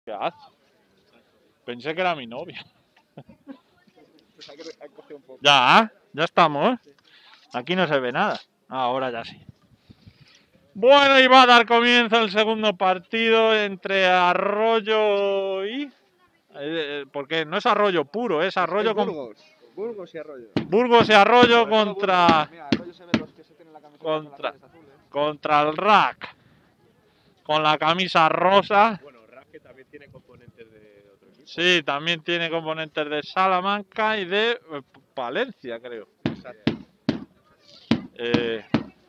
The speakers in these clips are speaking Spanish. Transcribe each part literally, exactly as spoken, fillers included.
¿Qué haces? Pensé que era mi novia. Ya, ya estamos. Aquí no se ve nada. Ahora ya sí. Bueno, y va a dar comienzo el segundo partido entre Arroyo y... Eh, porque no es Arroyo puro, es Arroyo con... Burgos. Burgos y Arroyo. Burgos y Arroyo contra... Mira, Arroyo se ve los que se tienen la camiseta contra... con las rayas azules. contra el R A C. Con la camisa rosa. Bueno, R A C que también tiene componentes de otro equipo. Sí, también tiene componentes de Salamanca y de eh, Palencia, creo. Exacto. Eh...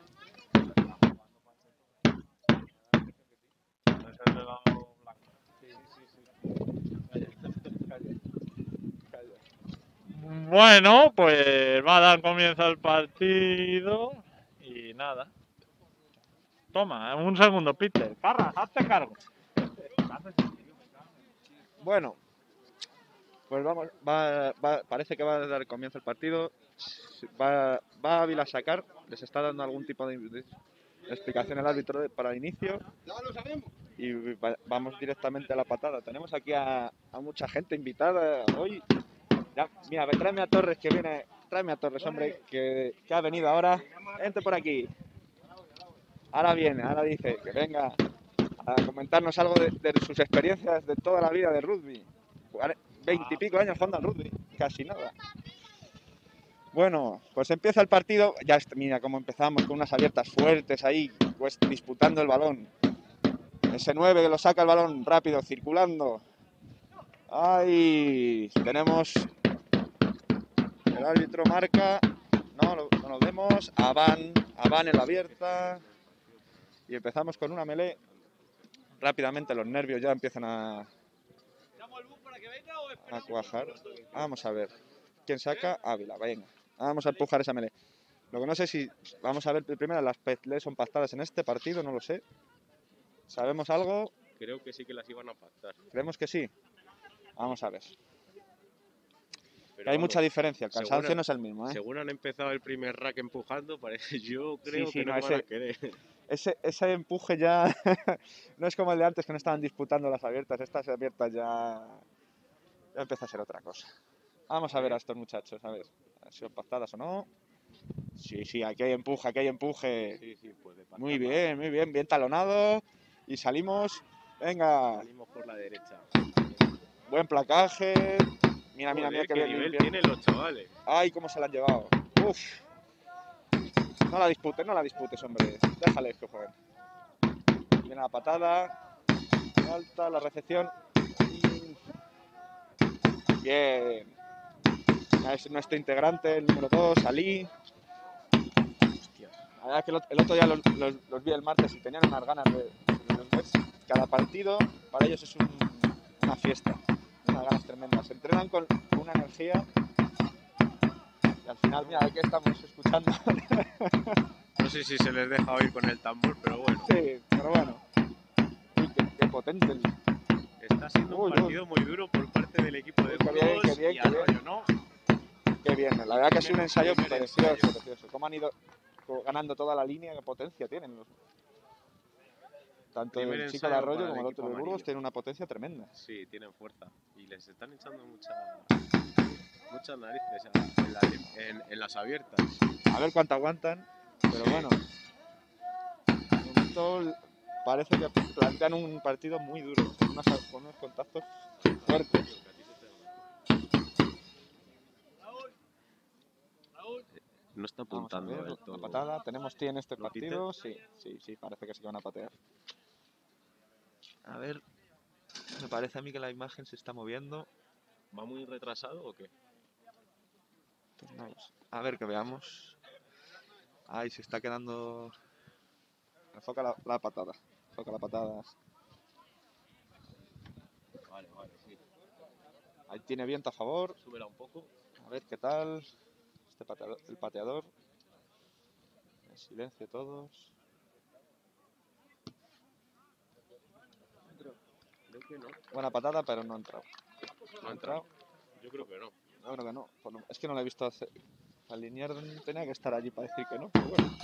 Bueno, pues va a dar comienzo el partido y nada. Toma, un segundo, Peter. Carras, hazte cargo. Bueno, pues vamos, va, va, parece que va a dar comienzo el partido. Va, va Ávila a sacar, les está dando algún tipo de, de explicación el árbitro de, para el inicio. Ya lo sabemos. Y va, vamos directamente a la patada. Tenemos aquí a, a mucha gente invitada hoy. Ya, mira, tráeme a Torres que viene, tráeme a Torres, hombre, que, que ha venido ahora. Vente por aquí. Ahora viene, ahora dice que venga a comentarnos algo de, de sus experiencias de toda la vida de rugby. Veintipico años jugando al rugby, casi nada. Bueno, pues empieza el partido. Ya mira cómo empezamos con unas abiertas fuertes ahí, pues disputando el balón. Ese nueve que lo saca el balón rápido, circulando. Ahí tenemos. El árbitro marca. No, no lo vemos. Avan, Avan en la abierta. Y empezamos con una melee. Rápidamente los nervios ya empiezan a, a cuajar. Vamos a ver. ¿Quién saca? Ávila, venga. Vamos a empujar esa melee. Lo que no sé si... Vamos a ver primero, las peleas son pactadas en este partido, no lo sé. ¿Sabemos algo? Creo que sí que las iban a pactar. ¿Creemos que sí? Vamos a ver. Pero Hay vamos, mucha diferencia, el cansancio según, no es el mismo, ¿eh? Según han empezado el primer rack empujando, parece, yo creo Sí, sí, que no, no, van a ese- querer. Ese, ese empuje ya no es como el de antes que no estaban disputando las abiertas. Estas abiertas ya, ya empieza a ser otra cosa. Vamos a ver a estos muchachos, a ver, ¿han sido pactadas o no? Sí, sí, aquí hay empuje, aquí hay empuje. Sí, sí, puede pactar. Muy bien, muy bien, bien talonado. Y salimos, venga, Salimos por la derecha. buen placaje. Mira, mira, mira Joder, qué qué bien nivel limpio. tienen los chavales. Ay, cómo se la han llevado. Uf. No la disputes, no la disputes, hombre. Déjales que jueguen. Viene la patada. Alta, la recepción. Bien. Es nuestro integrante, el número dos, Ali. Hostia. La verdad es que el otro, el otro día los, los, los vi el martes y tenían unas ganas de, de los ver. Cada partido para ellos es un, una fiesta. Unas ganas tremendas. Se entrenan con una energía. Y al final, mira, aquí estamos escuchando. No sé si se les deja oír con el tambor, pero bueno. Sí, pero bueno. Uy, qué, qué potente. El... Está siendo Uy, un partido muy duro por parte del equipo de Qué bien, Burgos qué bien, y qué bien. Arroyo, ¿no? Qué bien. La verdad que ha sido un ensayo Primer precioso, ensayo. precioso. Cómo han ido ganando toda la línea, qué potencia tienen. Los... Tanto Primer el chico de ensayo Arroyo para el como el equipo otro de Burgos amarillo. tienen una potencia tremenda. Sí, tienen fuerza. Y les están echando mucha, muchas narices en, la, en, en las abiertas. A ver cuánto aguantan. Pero bueno. De momento parece que plantean un partido muy duro. Con unos, con unos contactos fuertes. No está Vamos a apuntando ver, del la todo. patada. ¿Tenemos ti en este ¿Lo partido? Sí, sí, sí, parece que sí que van a patear. A ver, me parece a mí que la imagen se está moviendo. ¿Va muy retrasado o qué? Pues no lo sé. A ver, que veamos. Ahí se está quedando... Enfoca la, la patada. Enfoca la patada. Vale, vale, sí. Ahí tiene viento a favor. Súbela un poco. A ver qué tal. Este pateador, el pateador. En silencio todos. Creo que no. Buena patada, pero no ha entrado. ¿No ha entrado? Yo creo que no. Yo creo que no. Pues no. Es que no la he visto hacer. Alinear tenía que estar allí para decir que no, pero bueno.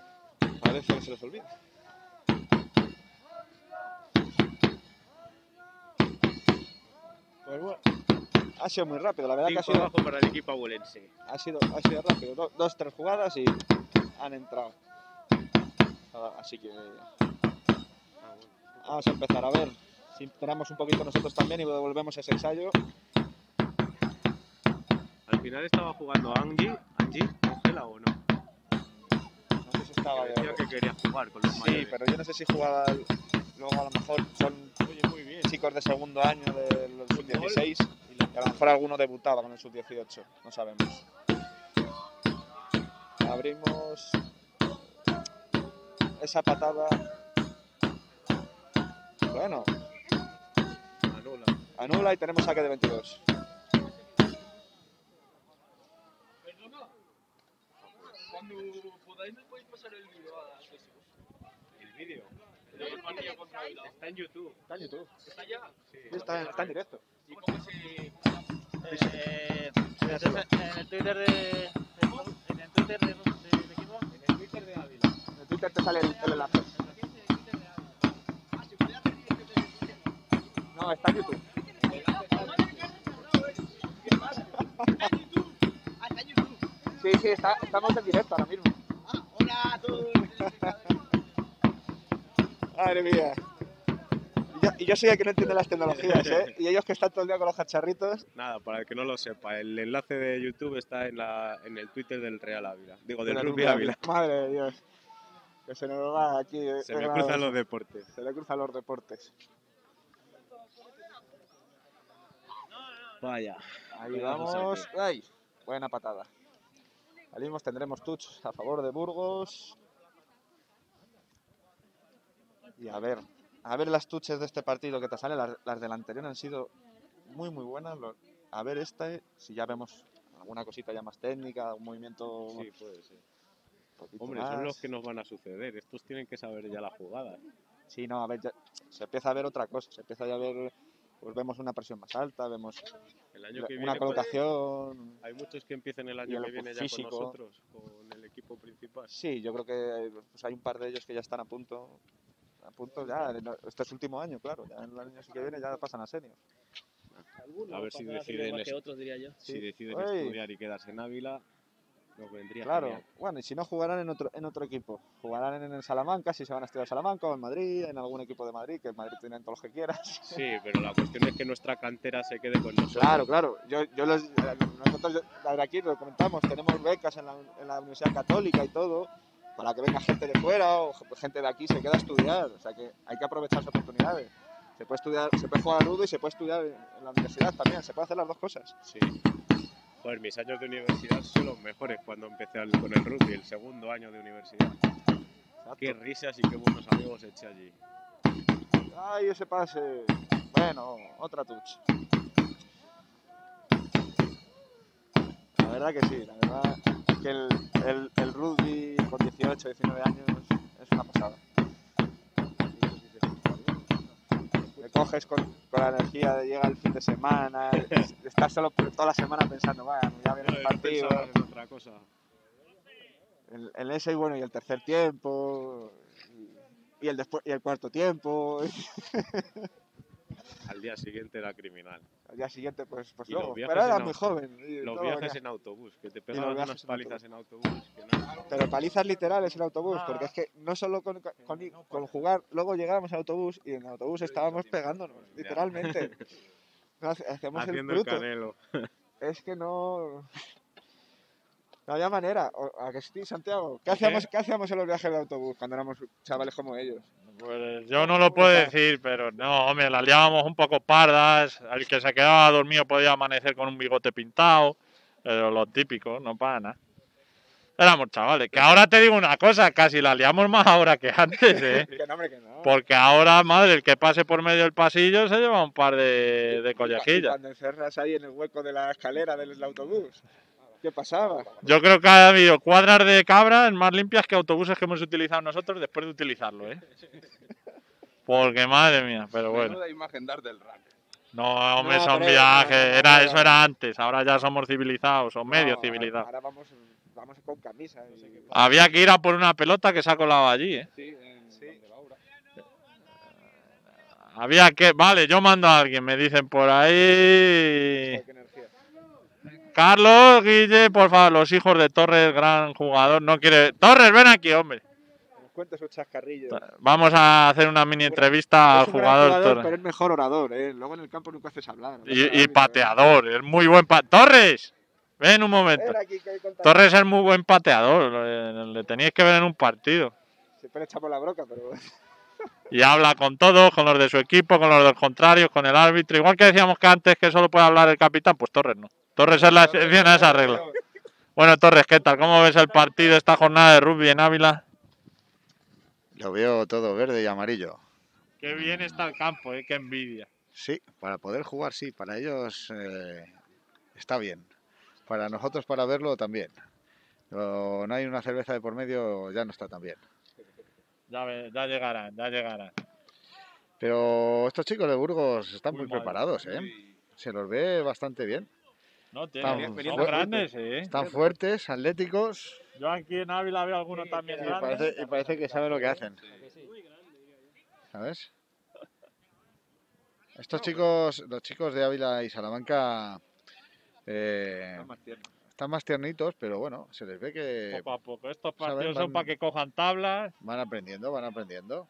Parece que se les olvida. Pues bueno, ha sido muy rápido, la verdad que ha Cinco sido, abajo para el equipo abuelense. ha sido, ha sido rápido. Do- dos, tres jugadas y han entrado. Ah, Así que vamos a empezar a ver si tenemos un poquito nosotros también y devolvemos ese ensayo. Al final estaba jugando Angie, Angie, Ángela o no. No sé si estaba Que de... decía que quería jugar con los Sí, mayores. pero yo no sé si jugaba el- luego a lo mejor son Oye, muy bien. chicos de segundo año del sub dieciséis y a lo mejor alguno debutaba con el sub dieciocho, no sabemos. Abrimos esa patada. Bueno, Anula. anula y tenemos saque de veintidós. Cuando podáis me podéis pasar el vídeo a Facebook. El vídeo. El partido contra Bilbao. Está en YouTube. Está en YouTube. ¿Está ya? Sí. Está, en- está en directo. ¿Y cómo se...? Eh, entonces, en el Twitter de, de- en el Twitter de, de- del equipo. En el Twitter de Ávila. En el Twitter te sale el, el enlace. No, está en YouTube. Sí, sí, está, estamos en directo ahora mismo. Hola a todos. Madre mía. Y yo, y yo soy el que no entiende las tecnologías, ¿eh? Y ellos que están todo el día con los cacharritos. Nada, para el que no lo sepa, el enlace de YouTube está en, la, en el Twitter del Real Ávila. Digo, del de la Rugby Rugby Ávila. Madre de Dios. Que se nos va aquí. eh, Se me eh, cruzan los deportes. Se le cruzan los deportes. Vaya. Ahí Vamos vamos. ¡Ay! Buena patada. Salimos, tendremos touch a favor de Burgos. Y a ver, a ver las touches de este partido que te salen. Las, las del anterior han sido muy, muy buenas. Lo- A ver esta, si ya vemos alguna cosita ya más técnica, un movimiento Sí, puede ser. un poquito Hombre, más. son los que nos van a suceder. Estos tienen que saber ya la jugada. Sí, no, a ver, ya se empieza a ver otra cosa. Se empieza ya a ver, pues vemos una presión más alta, vemos El año que una viene, pues, colocación. hay muchos que empiecen el Y año el que viene ya físico. con nosotros, con el equipo principal. Sí, yo creo que pues, hay un par de ellos que ya están a punto. A punto ya, este es su último año, claro. Ya en el año que viene ya pasan a senior. A ver si deciden, es- que otros, diría yo. si Sí. deciden Uy. estudiar y quedarse en Ávila, nos vendría Claro, genial. bueno, y si no jugarán en otro, en otro equipo. Jugarán en el Salamanca, si se van a estudiar a Salamanca o en Madrid, en algún equipo de Madrid, que en Madrid tienen todos los que quieras. Sí, pero la cuestión es que nuestra cantera se quede con nosotros. Claro, claro. Yo, yo los, eh, nosotros de aquí lo comentamos, tenemos becas en la, en la Universidad Católica y todo, para que venga gente de fuera o gente de aquí se queda a estudiar. O sea que hay que aprovechar las oportunidades. Se puede estudiar, se puede jugar a nudo y se puede estudiar en la universidad también. Se puede hacer las dos cosas. Sí. Joder, mis años de universidad son los mejores cuando empecé al- con el rugby, el segundo año de universidad. Exacto. Qué risas y qué buenos amigos eché allí. Ay, ese pase. Bueno, otra touch. La verdad que sí, la verdad que el, el, el rugby con dieciocho, diecinueve años es una pasada. Te coges con, con la energía de llega el fin de semana, estás solo toda la semana pensando, vaya, ya viene el No, partido, pensabas en otra cosa. el, el ese y bueno, y el tercer tiempo, y, y el después y el cuarto tiempo, Al día siguiente era criminal. al día siguiente pues, pues Y los luego, viajes pero era en muy au- joven. y Los todo viajes venía. en autobús, que te los pegaban viajes unas en palizas en autobús. Que no. Pero palizas literales en autobús, porque es que no solo con, con, con jugar, luego llegábamos al autobús y en el autobús estábamos pegándonos, literalmente. No, hace- Hacíamos el Haciendo el bruto. canelo. Es que no. No había manera. O- ¿A que sí, Santiago? ¿Qué hacíamos, ¿Qué hacíamos en los viajes de autobús cuando éramos chavales como ellos? Pues yo no lo puedo decir, pero no, hombre, las liábamos un poco pardas. El que se quedaba dormido podía amanecer con un bigote pintado. Pero lo típico, no para nada. Éramos chavales. Que ahora te digo una cosa, casi la liamos más ahora que antes, ¿eh? Que no, hombre, que no. Porque ahora, madre, el que pase por medio del pasillo se lleva un par de, de Y collejillas. cuando encerras ahí en el hueco de la escalera del autobús, ¿qué pasaba? Yo creo que ha habido cuadras de cabras más limpias que autobuses que hemos utilizado nosotros después de utilizarlo, ¿eh? Porque madre mía, pero bueno. Menuda imagen dar del rank. No, hombre, No, son pero- viajes. no, no, Era, no, eso no. era antes, ahora ya somos civilizados, o medio No, civilizados. Ahora vamos, vamos con camisa. y- Había que ir a por una pelota que se ha colado allí, ¿eh? Sí, en Sí. donde va ahora. Había que... Vale, yo mando a alguien, me dicen por ahí. Qué energía. Carlos, Guille, por favor, los hijos de Torres, gran jugador, no quiere... Torres, ven aquí, hombre. Nos cuenta sus chascarrillos. Vamos a hacer una mini entrevista al Es un gran jugador, jugador, Torres. pero es mejor orador, ¿eh? Luego en el campo nunca haces hablar. Y, y pateador, es muy buen pa... ¡Torres! Ven un momento. Ven aquí, que hay contacto. Torres es muy buen pateador, le, le teníais que ver en un partido. Siempre le echamos la broca, pero... Y habla con todos, con los de su equipo, con los del contrario, con el árbitro. Igual que decíamos que antes que solo puede hablar el capitán, pues Torres no. Torres es la excepción a esa regla. Bueno, Torres, ¿qué tal? ¿Cómo ves el partido, esta jornada de rugby en Ávila? Lo veo todo verde y amarillo. Qué bien está el campo, ¿eh? Qué envidia. Sí, para poder jugar sí, para ellos eh, está bien. Para nosotros para verlo también. Pero no hay una cerveza de por medio, ya no está tan bien. Ya, ve- ya llegarán, ya llegarán. Pero estos chicos de Burgos están Muy muy mal. preparados, ¿eh? Se los ve bastante bien. No, Están tienen, veniendo son fuertes. grandes, ¿eh? Están fuertes, atléticos Yo aquí en Ávila veo algunos también y grandes. parece, y parece que saben lo que hacen. ¿Sabes? Estos chicos, los chicos de Ávila y Salamanca eh, Está más tierno. están más tiernitos, pero bueno, se les ve que Poco a poco. Estos saben, partidos son van- para que cojan tablas. van aprendiendo, van aprendiendo.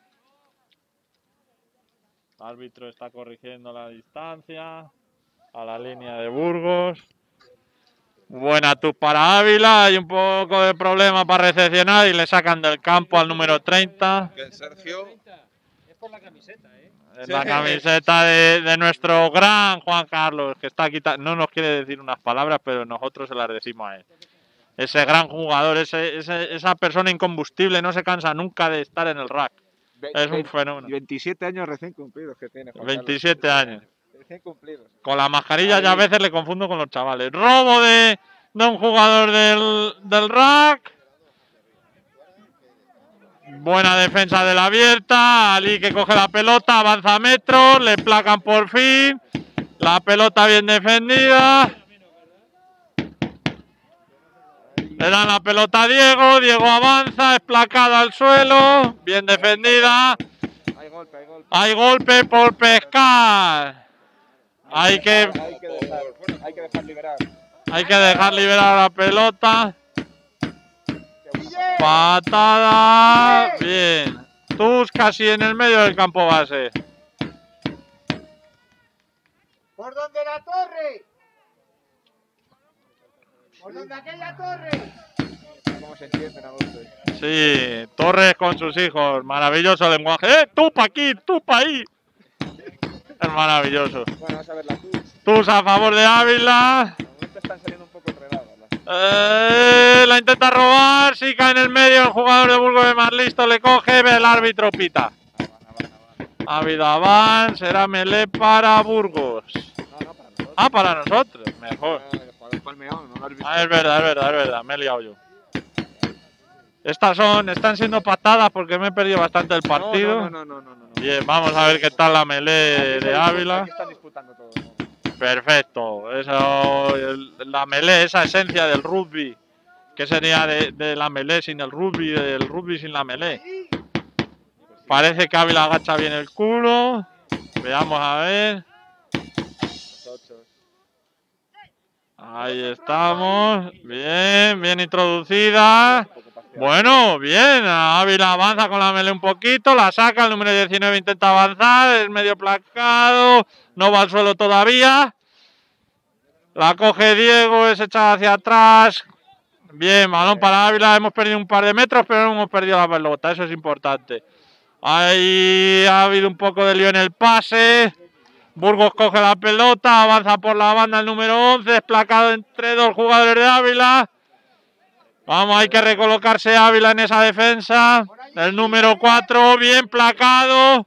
El árbitro está corrigiendo la distancia a la línea de Burgos. Buena tú para Ávila. Hay un poco de problema para recepcionar y le sacan del campo al número treinta. Que Sergio. Es por la camiseta, ¿eh? Es la camiseta de, de nuestro gran Juan Carlos, que está aquí. ta- No nos quiere decir unas palabras, pero nosotros se las decimos a él. Ese gran jugador, ese, ese- esa persona incombustible, no se cansa nunca de estar en el rack. Es un fenómeno. Y veintisiete años recién cumplidos que tiene Juan Carlos. veintisiete años. Recién cumplidos. Con la mascarilla ya a Ahí. veces le confundo con los chavales. Robo de, de un jugador del, del rack. Buena defensa de la abierta. Ali que coge la pelota, avanza metros, le placan por fin. La pelota bien defendida. Le dan la pelota a Diego. Diego avanza, es placada al suelo. Bien defendida. Hay golpe, hay golpe. Hay golpe por pescar. Hay que, Hay que dejar, hay que dejar liberar. hay que dejar liberar la pelota. Patada. Bien. Tus casi en el medio del campo base. ¿Por donde la torre? ¿Por donde aquella torre? ¿Cómo se entienden a golpe? Sí, Torres con sus hijos. Maravilloso lenguaje. ¡Eh! ¡Tú pa' aquí! ¡Tú pa' ahí! Es maravilloso. Bueno, vamos a ver las tus. Tus a favor de Ávila. De momento están saliendo un poco enredadas. las- Eh, la intenta robar. Si cae en el medio, el jugador de Burgos de más listo le coge. Ve el árbitro pita. Van, van, van. Ávila van. Será melé para Burgos. No, no, para nosotros. Ah, para nosotros. Mejor. Ah, el jugador palmeado, no lo has visto. Ah, es verdad, es verdad, es verdad. Me he liado yo. Estas son, están siendo patadas porque me he perdido bastante el partido. No, no, no, no, no, no, no. Bien, vamos a ver qué tal la melee de Ávila. Aquí están disputando todo. Perfecto. Eso, el- la melee, esa esencia del rugby. ¿Qué sería de, de la melee sin el rugby, del rugby sin la melee? Parece que Ávila agacha bien el culo. Veamos a ver. Los ocho. Ahí estamos. Bien, bien introducida. Un poco parcial. Bueno, bien. Ávila avanza con la melee un poquito. La saca. El número diecinueve intenta avanzar. Es medio placado. No va al suelo todavía. La coge Diego. Es echada hacia atrás. Bien, balón para Ávila. Hemos perdido un par de metros, pero no hemos perdido la pelota. Eso es importante. Ahí ha habido un poco de lío en el pase. Burgos coge la pelota, avanza por la banda el número once, es placado entre dos jugadores de Ávila. Vamos, hay que recolocarse Ávila en esa defensa. El número cuatro, bien placado.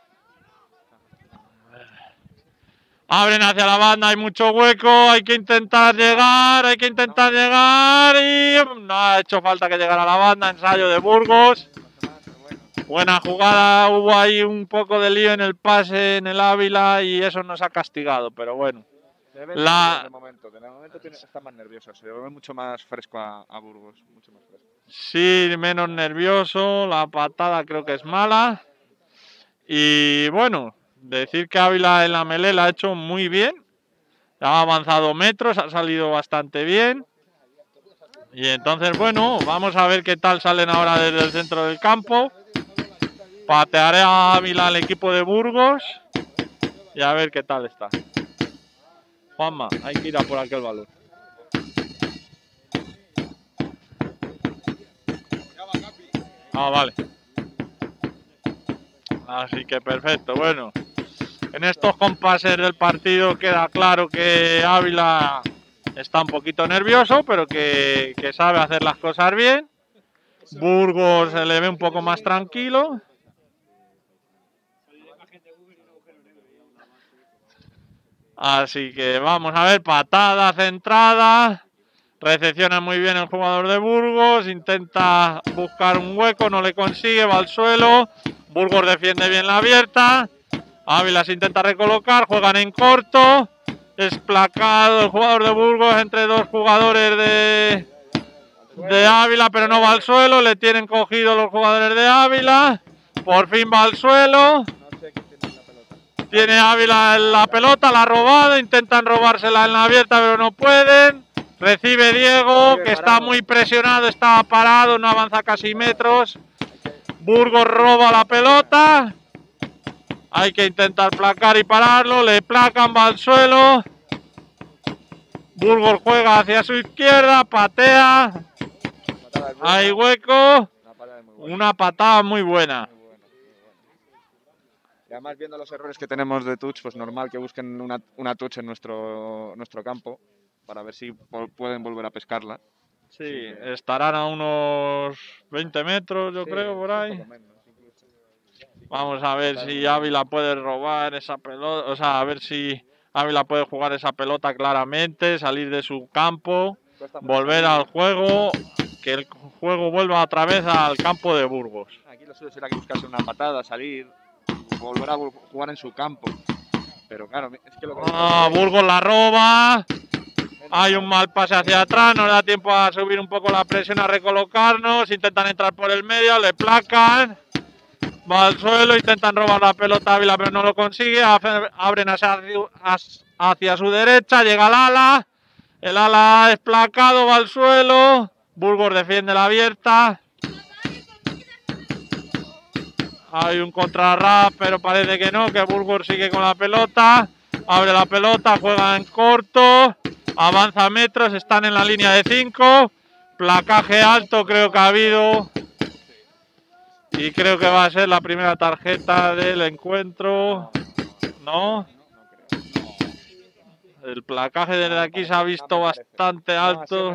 Abren hacia la banda, hay mucho hueco, hay que intentar llegar, hay que intentar llegar y no ha hecho falta que llegara a la banda, ensayo de Burgos. Buena jugada, hubo ahí un poco de lío en el pase en el Ávila y eso nos ha castigado, pero bueno. Se ve La- de momento, de momento tiene, está más nervioso, se ve mucho más fresco a, a Burgos, mucho más fresco. Sí, menos nervioso, la patada creo que es mala. Y bueno, Decir que Ávila en la melee la ha hecho muy bien. Ha avanzado metros, ha salido bastante bien. Y entonces, bueno, vamos a ver qué tal salen ahora desde el centro del campo. Patearé a Ávila al equipo de Burgos. Y a ver qué tal está. Juanma, hay que ir a por aquel balón. Ah, vale. Así que perfecto, bueno. En estos compases del partido queda claro que Ávila está un poquito nervioso, pero que, que sabe hacer las cosas bien. Burgos se le ve un poco más tranquilo. Así que vamos a ver, patada centrada. Recepciona muy bien el jugador de Burgos. Intenta buscar un hueco, no le consigue, va al suelo. Burgos defiende bien la abierta. Ávila se intenta recolocar, juegan en corto. Es placado el jugador de Burgos entre dos jugadores de, de Ávila, pero no va al suelo. Le tienen cogido los jugadores de Ávila. Por fin va al suelo. Tiene Ávila la pelota, la ha robado. Intentan robársela en la abierta, pero no pueden. Recibe Diego, que está muy presionado, está parado, no avanza casi metros. Burgos roba la pelota. Hay que intentar placar y pararlo. Le placan, va al suelo. Burgos juega hacia su izquierda, patea. Hay hueco. Una patada muy buena. Y además, viendo los errores que tenemos de touch, pues normal que busquen una, una touch en nuestro, nuestro campo para ver si pueden volver a pescarla. Sí, estarán a unos veinte metros, yo Sí, creo, por ahí. un poco menos, incluso. Vamos a ver si Ávila puede robar esa pelota, o sea, a ver si Ávila puede jugar esa pelota claramente, salir de su campo, volver al juego, que el juego vuelva otra vez al campo de Burgos. Aquí lo suyo será que buscarse una patada, salir, volver a jugar en su campo. Pero claro, es que lo que... Ah, Burgos la roba. Hay un mal pase hacia atrás, nos da tiempo a subir un poco la presión, a recolocarnos. Intentan entrar por el medio, le placan. Va al suelo, intentan robar la pelota a Ávila, pero no lo consigue. Abren hacia, hacia su derecha, llega el ala. El ala es placado, va al suelo. Burgos defiende la abierta. Hay un contrarrap, pero parece que no, que Burgos sigue con la pelota. Abre la pelota, juega en corto. Avanza metros, están en la línea de cinco. Placaje alto creo que ha habido. Y creo que va a ser la primera tarjeta del encuentro. ¿No? El placaje desde aquí se ha visto bastante alto.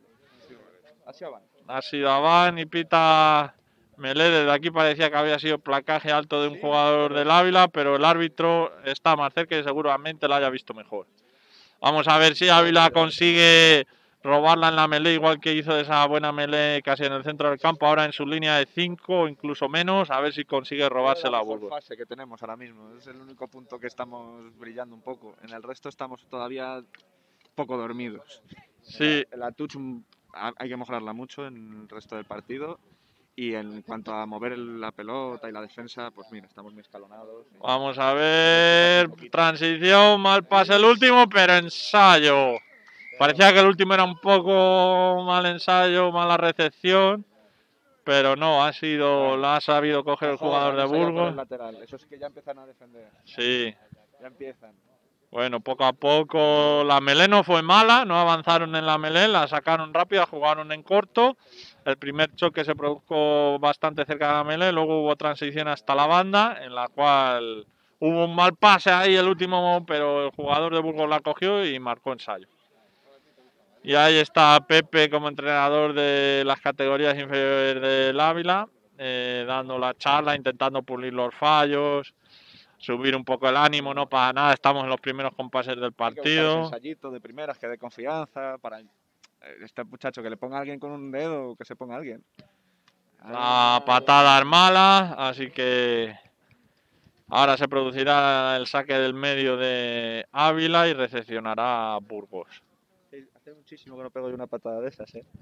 Ha sido Aván y pita Melé. Desde aquí parecía que había sido placaje alto de un jugador del Ávila, pero el árbitro está más cerca y seguramente lo haya visto mejor. Vamos a ver si Ávila consigue robarla en la melee, igual que hizo esa buena melee casi en el centro del campo, ahora en su línea de cinco o incluso menos, a ver si consigue robársela a Burgos. Es la fase que tenemos ahora mismo, es el único punto que estamos brillando un poco. En el resto estamos todavía poco dormidos. Sí. La, la touch hay que mejorarla mucho en el resto del partido. Y en cuanto a mover la pelota y la defensa, pues mira, estamos muy escalonados. Vamos a ver, transición, mal pase el último, pero ensayo. Parecía que el último era un poco mal ensayo, mala recepción, pero no, ha sido, la ha sabido coger el jugador de Burgos. Eso es que ya empiezan a defender. Sí. Ya empiezan. Bueno, poco a poco la melee no fue mala, no avanzaron en la melee, la sacaron rápida, jugaron en corto. El primer choque se produjo bastante cerca de la melee, luego hubo transición hasta la banda, en la cual hubo un mal pase ahí el último, pero el jugador de Burgos la cogió y marcó ensayo. Y ahí está Pepe como entrenador de las categorías inferiores del Ávila, eh, dando la charla, intentando pulir los fallos, subir un poco el ánimo, no para nada, estamos en los primeros compases del partido. Un ensayito de primeras que dé confianza para este muchacho, que le ponga a alguien con un dedo o que se ponga a alguien. La patada es mala, así que ahora se producirá el saque del medio de Ávila y recepcionará Burgos. Hace muchísimo que no pego yo una patada de esas, ¿eh?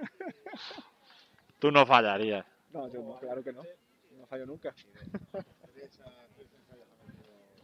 Tú no fallarías. No, yo no, claro que no. No fallo nunca.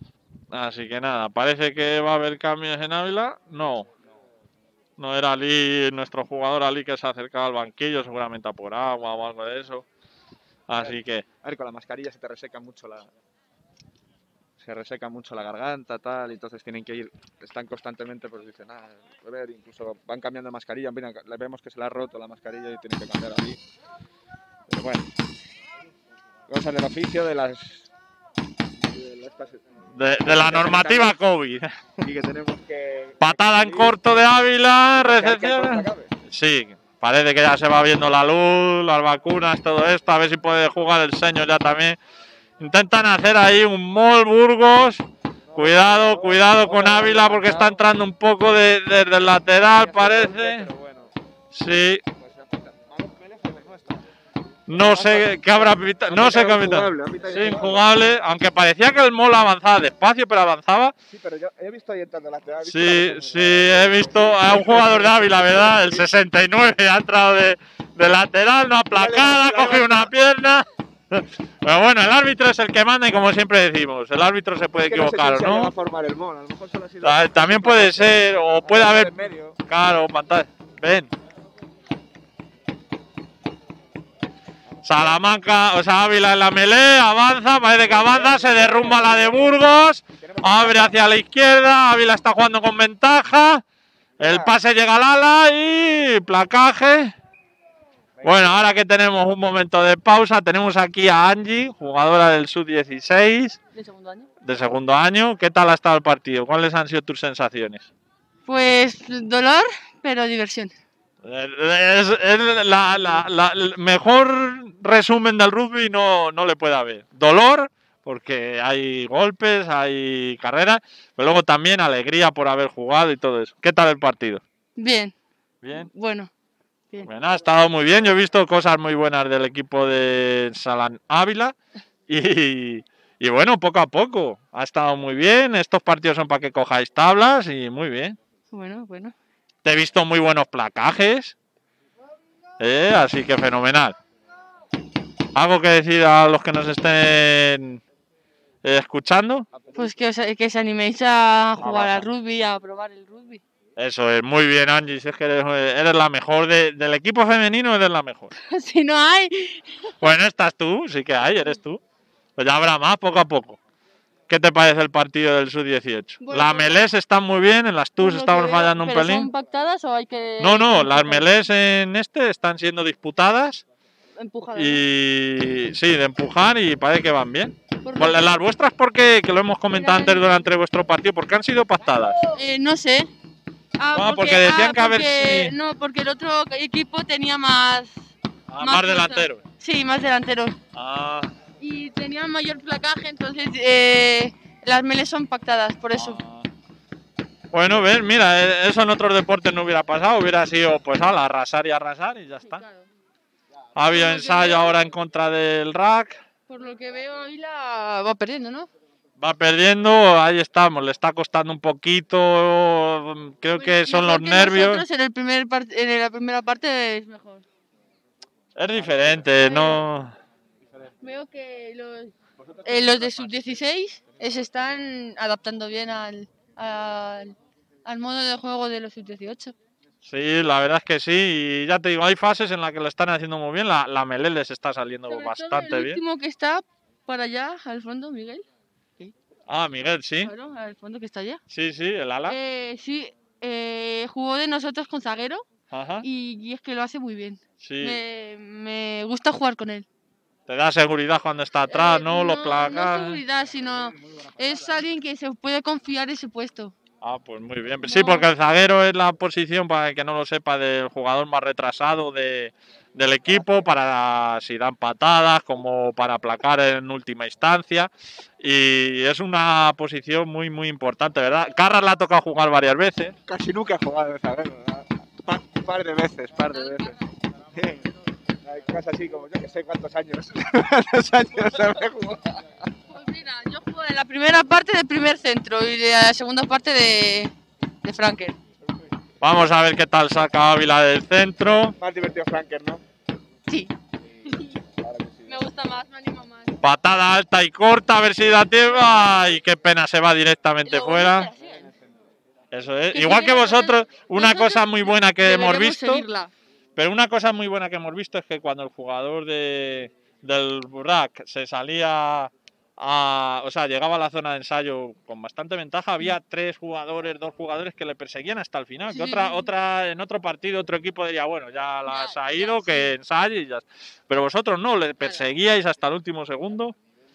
Así que nada, parece que va a haber cambios en Ávila. No. No era Ali, nuestro jugador Ali, que se acercaba al banquillo, seguramente a por agua o algo de eso. Así que, A ver, con la mascarilla se te reseca mucho la... Se reseca mucho la garganta, tal, y entonces tienen que ir, están constantemente, pues dicen, ah, a ver, incluso van cambiando de mascarilla, mira, le vemos que se le ha roto la mascarilla y tienen que cambiar aquí. Pero bueno, cosas del oficio de las... de las- de, de la normativa COVID. y que tenemos que... Patada en corto de Ávila, que- que- que recepción. pronto acabe. Sí, parece que ya se va viendo la luz, las vacunas, todo esto. A ver si puede jugar el señor ya también. Intentan hacer ahí un Mol Burgos. Cuidado, cuidado con Ávila porque está entrando un poco de- desde el lateral, parece. Pero bueno, Sí, pues Malos Vélez es nuestra. no sé qué habrá pitado. No sé qué ha pitado. Injugable, ha pitado Sí, injugable. injugable. Aunque parecía que el Mol avanzaba despacio, pero avanzaba. Sí, pero yo he visto ahí entrando lateral. he visto Sí, la cosa sí, muy rara. he visto a un jugador de Ávila, ¿verdad? El sesenta y nueve ha entrado de, de lateral, no aplacada, coge una pierna. Pero bueno, el árbitro es el que manda y como siempre decimos, el árbitro se puede Es que no sé equivocar, quién se ha llegado ¿no? a formar el Mol, a lo mejor solo ha sido... Ta- También puede ser, o puede en haber, medio. claro, pantalla. Ven. Salamanca, o sea, Ávila en la melee, avanza, parece que avanza, se derrumba la de Burgos, abre hacia la izquierda, Ávila está jugando con ventaja, el pase llega al ala y placaje. Bueno, ahora que tenemos un momento de pausa, tenemos aquí a Angie, jugadora del sub dieciséis ¿De segundo año? de segundo año. ¿Qué tal ha estado el partido? ¿Cuáles han sido tus sensaciones? Pues dolor, pero diversión. Es, es la, la- la- el mejor resumen del rugby no, no le puede haber. Dolor, porque hay golpes, hay carreras, pero luego también alegría por haber jugado y todo eso. ¿Qué tal el partido? Bien, Bien. bueno. Bueno, ha estado muy bien. Yo he visto cosas muy buenas del equipo de Salan Ávila y, y bueno, poco a poco. Ha estado muy bien. Estos partidos son para que cojáis tablas y muy bien. Bueno, bueno. Te he visto muy buenos placajes. Eh, así que fenomenal. ¿Algo que decir a los que nos estén eh, escuchando? Pues que os, que os animéis a jugar al rugby, a probar el rugby. Eso es, muy bien, Angie. Si es que eres, eres la mejor de- del equipo femenino, eres la mejor. Si no hay. Bueno, estás tú, sí que hay, eres tú. Pues ya habrá más poco a poco. ¿Qué te parece el partido del sub dieciocho? Bueno, las pues- melés están muy bien, en las por tus lo estamos que veo, fallando un ¿pero pelín. ¿Son pactadas o hay que.? No, no, las empujar? melés en este están siendo disputadas Empujadas. y sí, de empujar y parece que van bien. Por lo Bueno, que- las vuestras porque, que lo hemos comentado Eran- antes durante vuestro partido, porque han sido pactadas. Eh, no sé. Ah, Ah, porque decían que a ver porque- si- No, porque el otro equipo tenía más. Ah, Más más cosas. delanteros. Sí, más delanteros. Ah, Y tenían mayor placaje, entonces eh, las meles son pactadas, por eso. ah. Bueno, ves, mira, eh, eso en otros deportes no hubiera pasado, hubiera sido pues ala, arrasar y arrasar y ya Sí, está. claro. Ha habido Por lo que ensayo veo- ahora en contra del rack. Por lo que veo, Ávila va perdiendo, ¿no? Va perdiendo, ahí estamos, le está costando un poquito, creo que Bueno, son los mejor que nervios. nosotros en, el primer par- en la primera parte es mejor. Es diferente, no... Veo que los, eh, los de sub dieciséis se están adaptando bien al, al, al modo de juego de los sub dieciocho. Sí, la verdad es que sí, y ya te digo, hay fases en las que lo están haciendo muy bien, la, la Melé les está saliendo Sobre todo bastante el bien. último que está para allá, al fondo, Miguel. Ah, Miguel, sí, Claro, al fondo que está allá. sí, sí, el ala. Eh, sí, eh, jugó de nosotros con zaguero Ajá, y, y es que lo hace muy bien. sí. Me, me gusta jugar con él. Te da seguridad cuando está atrás, Eh, ¿no? Los No placas. seguridad, sino es alguien que se puede confiar ese puesto. Ah, pues muy bien. Sí, No. porque el zaguero es la posición, para el que no lo sepa, del jugador más retrasado de, del equipo, para si dan patadas, como para aplacar en última instancia. Y es una posición muy, muy importante, ¿verdad? Carras la ha tocado jugar varias veces. Casi nunca he jugado de zaguero, ¿verdad? Pa- Un par de veces, par de veces. Bien. Hay cosas así como yo que sé cuántos años. ¿Cuántos años habré jugado? Pues mira, yo juego en la primera parte del primer centro y de la segunda parte de, de Franker. Vamos a ver qué tal saca Ávila del centro. Más divertido Franker, ¿no? Sí, Claro que sí. me gusta más, me anima más. Patada alta y corta, a ver si da tiempo. Y qué pena, se va directamente fuera. Eso es. Que Igual que seguir vosotros, una nosotros cosa muy buena que hemos Deberíamos visto. seguirla. Pero una cosa muy buena que hemos visto es que cuando el jugador de, del Burak se salía a, o sea, llegaba a la zona de ensayo con bastante ventaja, había tres jugadores, dos jugadores que le perseguían hasta el final. Sí, Que sí, otra, sí. otra, en otro partido, otro equipo diría, bueno, ya las Ya, ha ya, ido, sí. que ensaye y ya. Pero vosotros no, le perseguíais hasta el último segundo.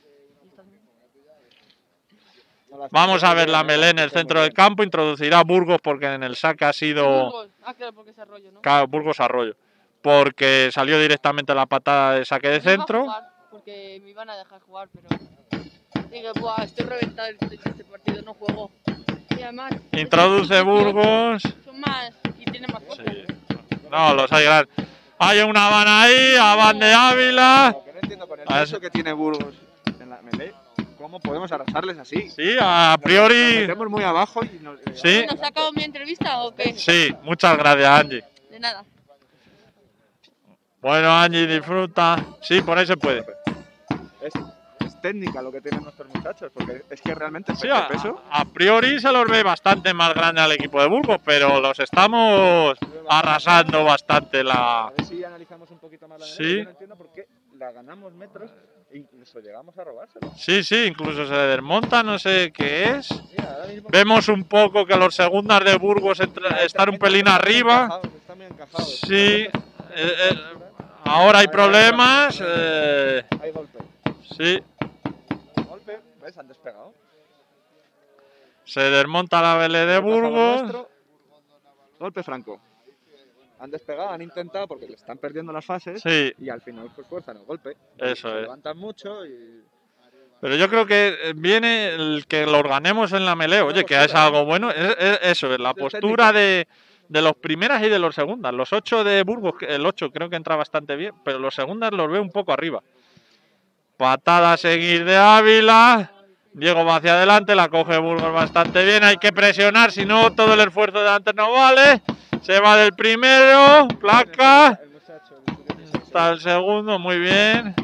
Vamos a ver la Melé en el centro del campo, introducirá Burgos porque en el saque ha sido Burgos. Ah, claro, porque es Arroyo, ¿no? Claro, Burgos Arroyo, porque salió directamente la patada de saque de Yo iba a centro. jugar, porque me iban a dejar jugar, pero dije, buah, estoy reventado en este, este partido, no juego. Y además, Introduce estos Burgos. son más y tienen más fuerza. Sí. No, los hay grandes. Hay una van ahí, a van de Ávila. Lo que no entiendo con el A ver. peso que tiene Burgos en la melee, ¿cómo podemos arrasarles así? Sí, a Nos priori. metemos muy abajo y nos... Sí, ¿Nos ha acabado mi entrevista o qué? sí, muchas gracias, Angie. De nada. Bueno, Angie, disfruta. Sí, por ahí se puede. Es, es técnica lo que tienen nuestros muchachos, porque es que realmente Sí, el a, peso... a priori se los ve bastante más grande al equipo de Burgos, pero los estamos arrasando bastante la. A ver si analizamos un poquito más la melee. Sí. Yo no entiendo por qué la ganamos metros e incluso llegamos a robársela. Sí, sí, incluso se desmonta, no sé qué es. Mira, ahora mismo... Vemos un poco que los segundas de Burgos entra- están un pelín arriba. Están muy encajados. Sí, eh, eh, ahora hay problemas. eh, Hay golpe. sí, Golpe, ¿ves? Han despegado. se desmonta la Belé de Repasamos Burgos. nuestro. Golpe franco. Han despegado, han intentado porque le están perdiendo las fases Sí, y al final pues fuerzan el golpe. Eso Se es. levantan mucho y... pero yo creo que viene el que lo ganemos en la melee. Oye, que es postura, algo bueno. Es, es- eso, es la Es postura de, de los primeras y de los segundas. Los ocho de Burgos, que- el ocho creo que entra bastante bien, pero los segundas los veo un poco arriba. Patada a seguir de Ávila. Diego va hacia adelante, la coge Burgos bastante bien. Hay que presionar, si no, todo el esfuerzo de antes no vale. Se va del primero, placa. El muchacho, el- Está el segundo, muy bien.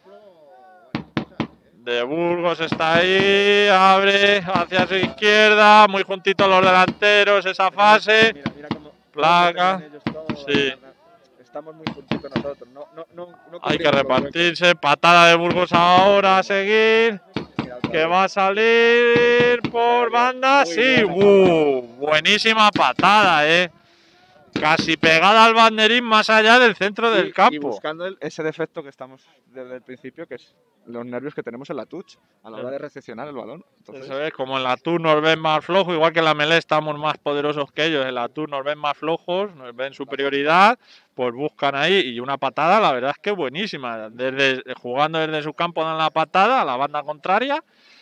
De Burgos está ahí, abre hacia su izquierda, muy juntitos los delanteros, esa fase. Mira, mira cómo- Placa. cómo ellos todos, Sí. Estamos muy juntitos nosotros. No, no, no, no Hay que cubrimos los huecos. repartirse, patada de Burgos ahora a seguir. Mira, otra Que vez. va a salir por banda, Muy sí, buena uh, buenísima patada, eh. Casi pegada al banderín más allá del centro Y- del Y campo. buscando el- ese defecto que estamos desde el principio, que es los nervios que tenemos en la touch a la hora de recepcionar el balón. Entonces, Eso es, como en la Tour nos ven más flojos, igual que en la Melé estamos más poderosos que ellos, en la Tour nos ven más flojos, nos ven superioridad, pues buscan ahí y una patada, la verdad es que buenísima. Desde, jugando desde su campo dan la patada a la banda contraria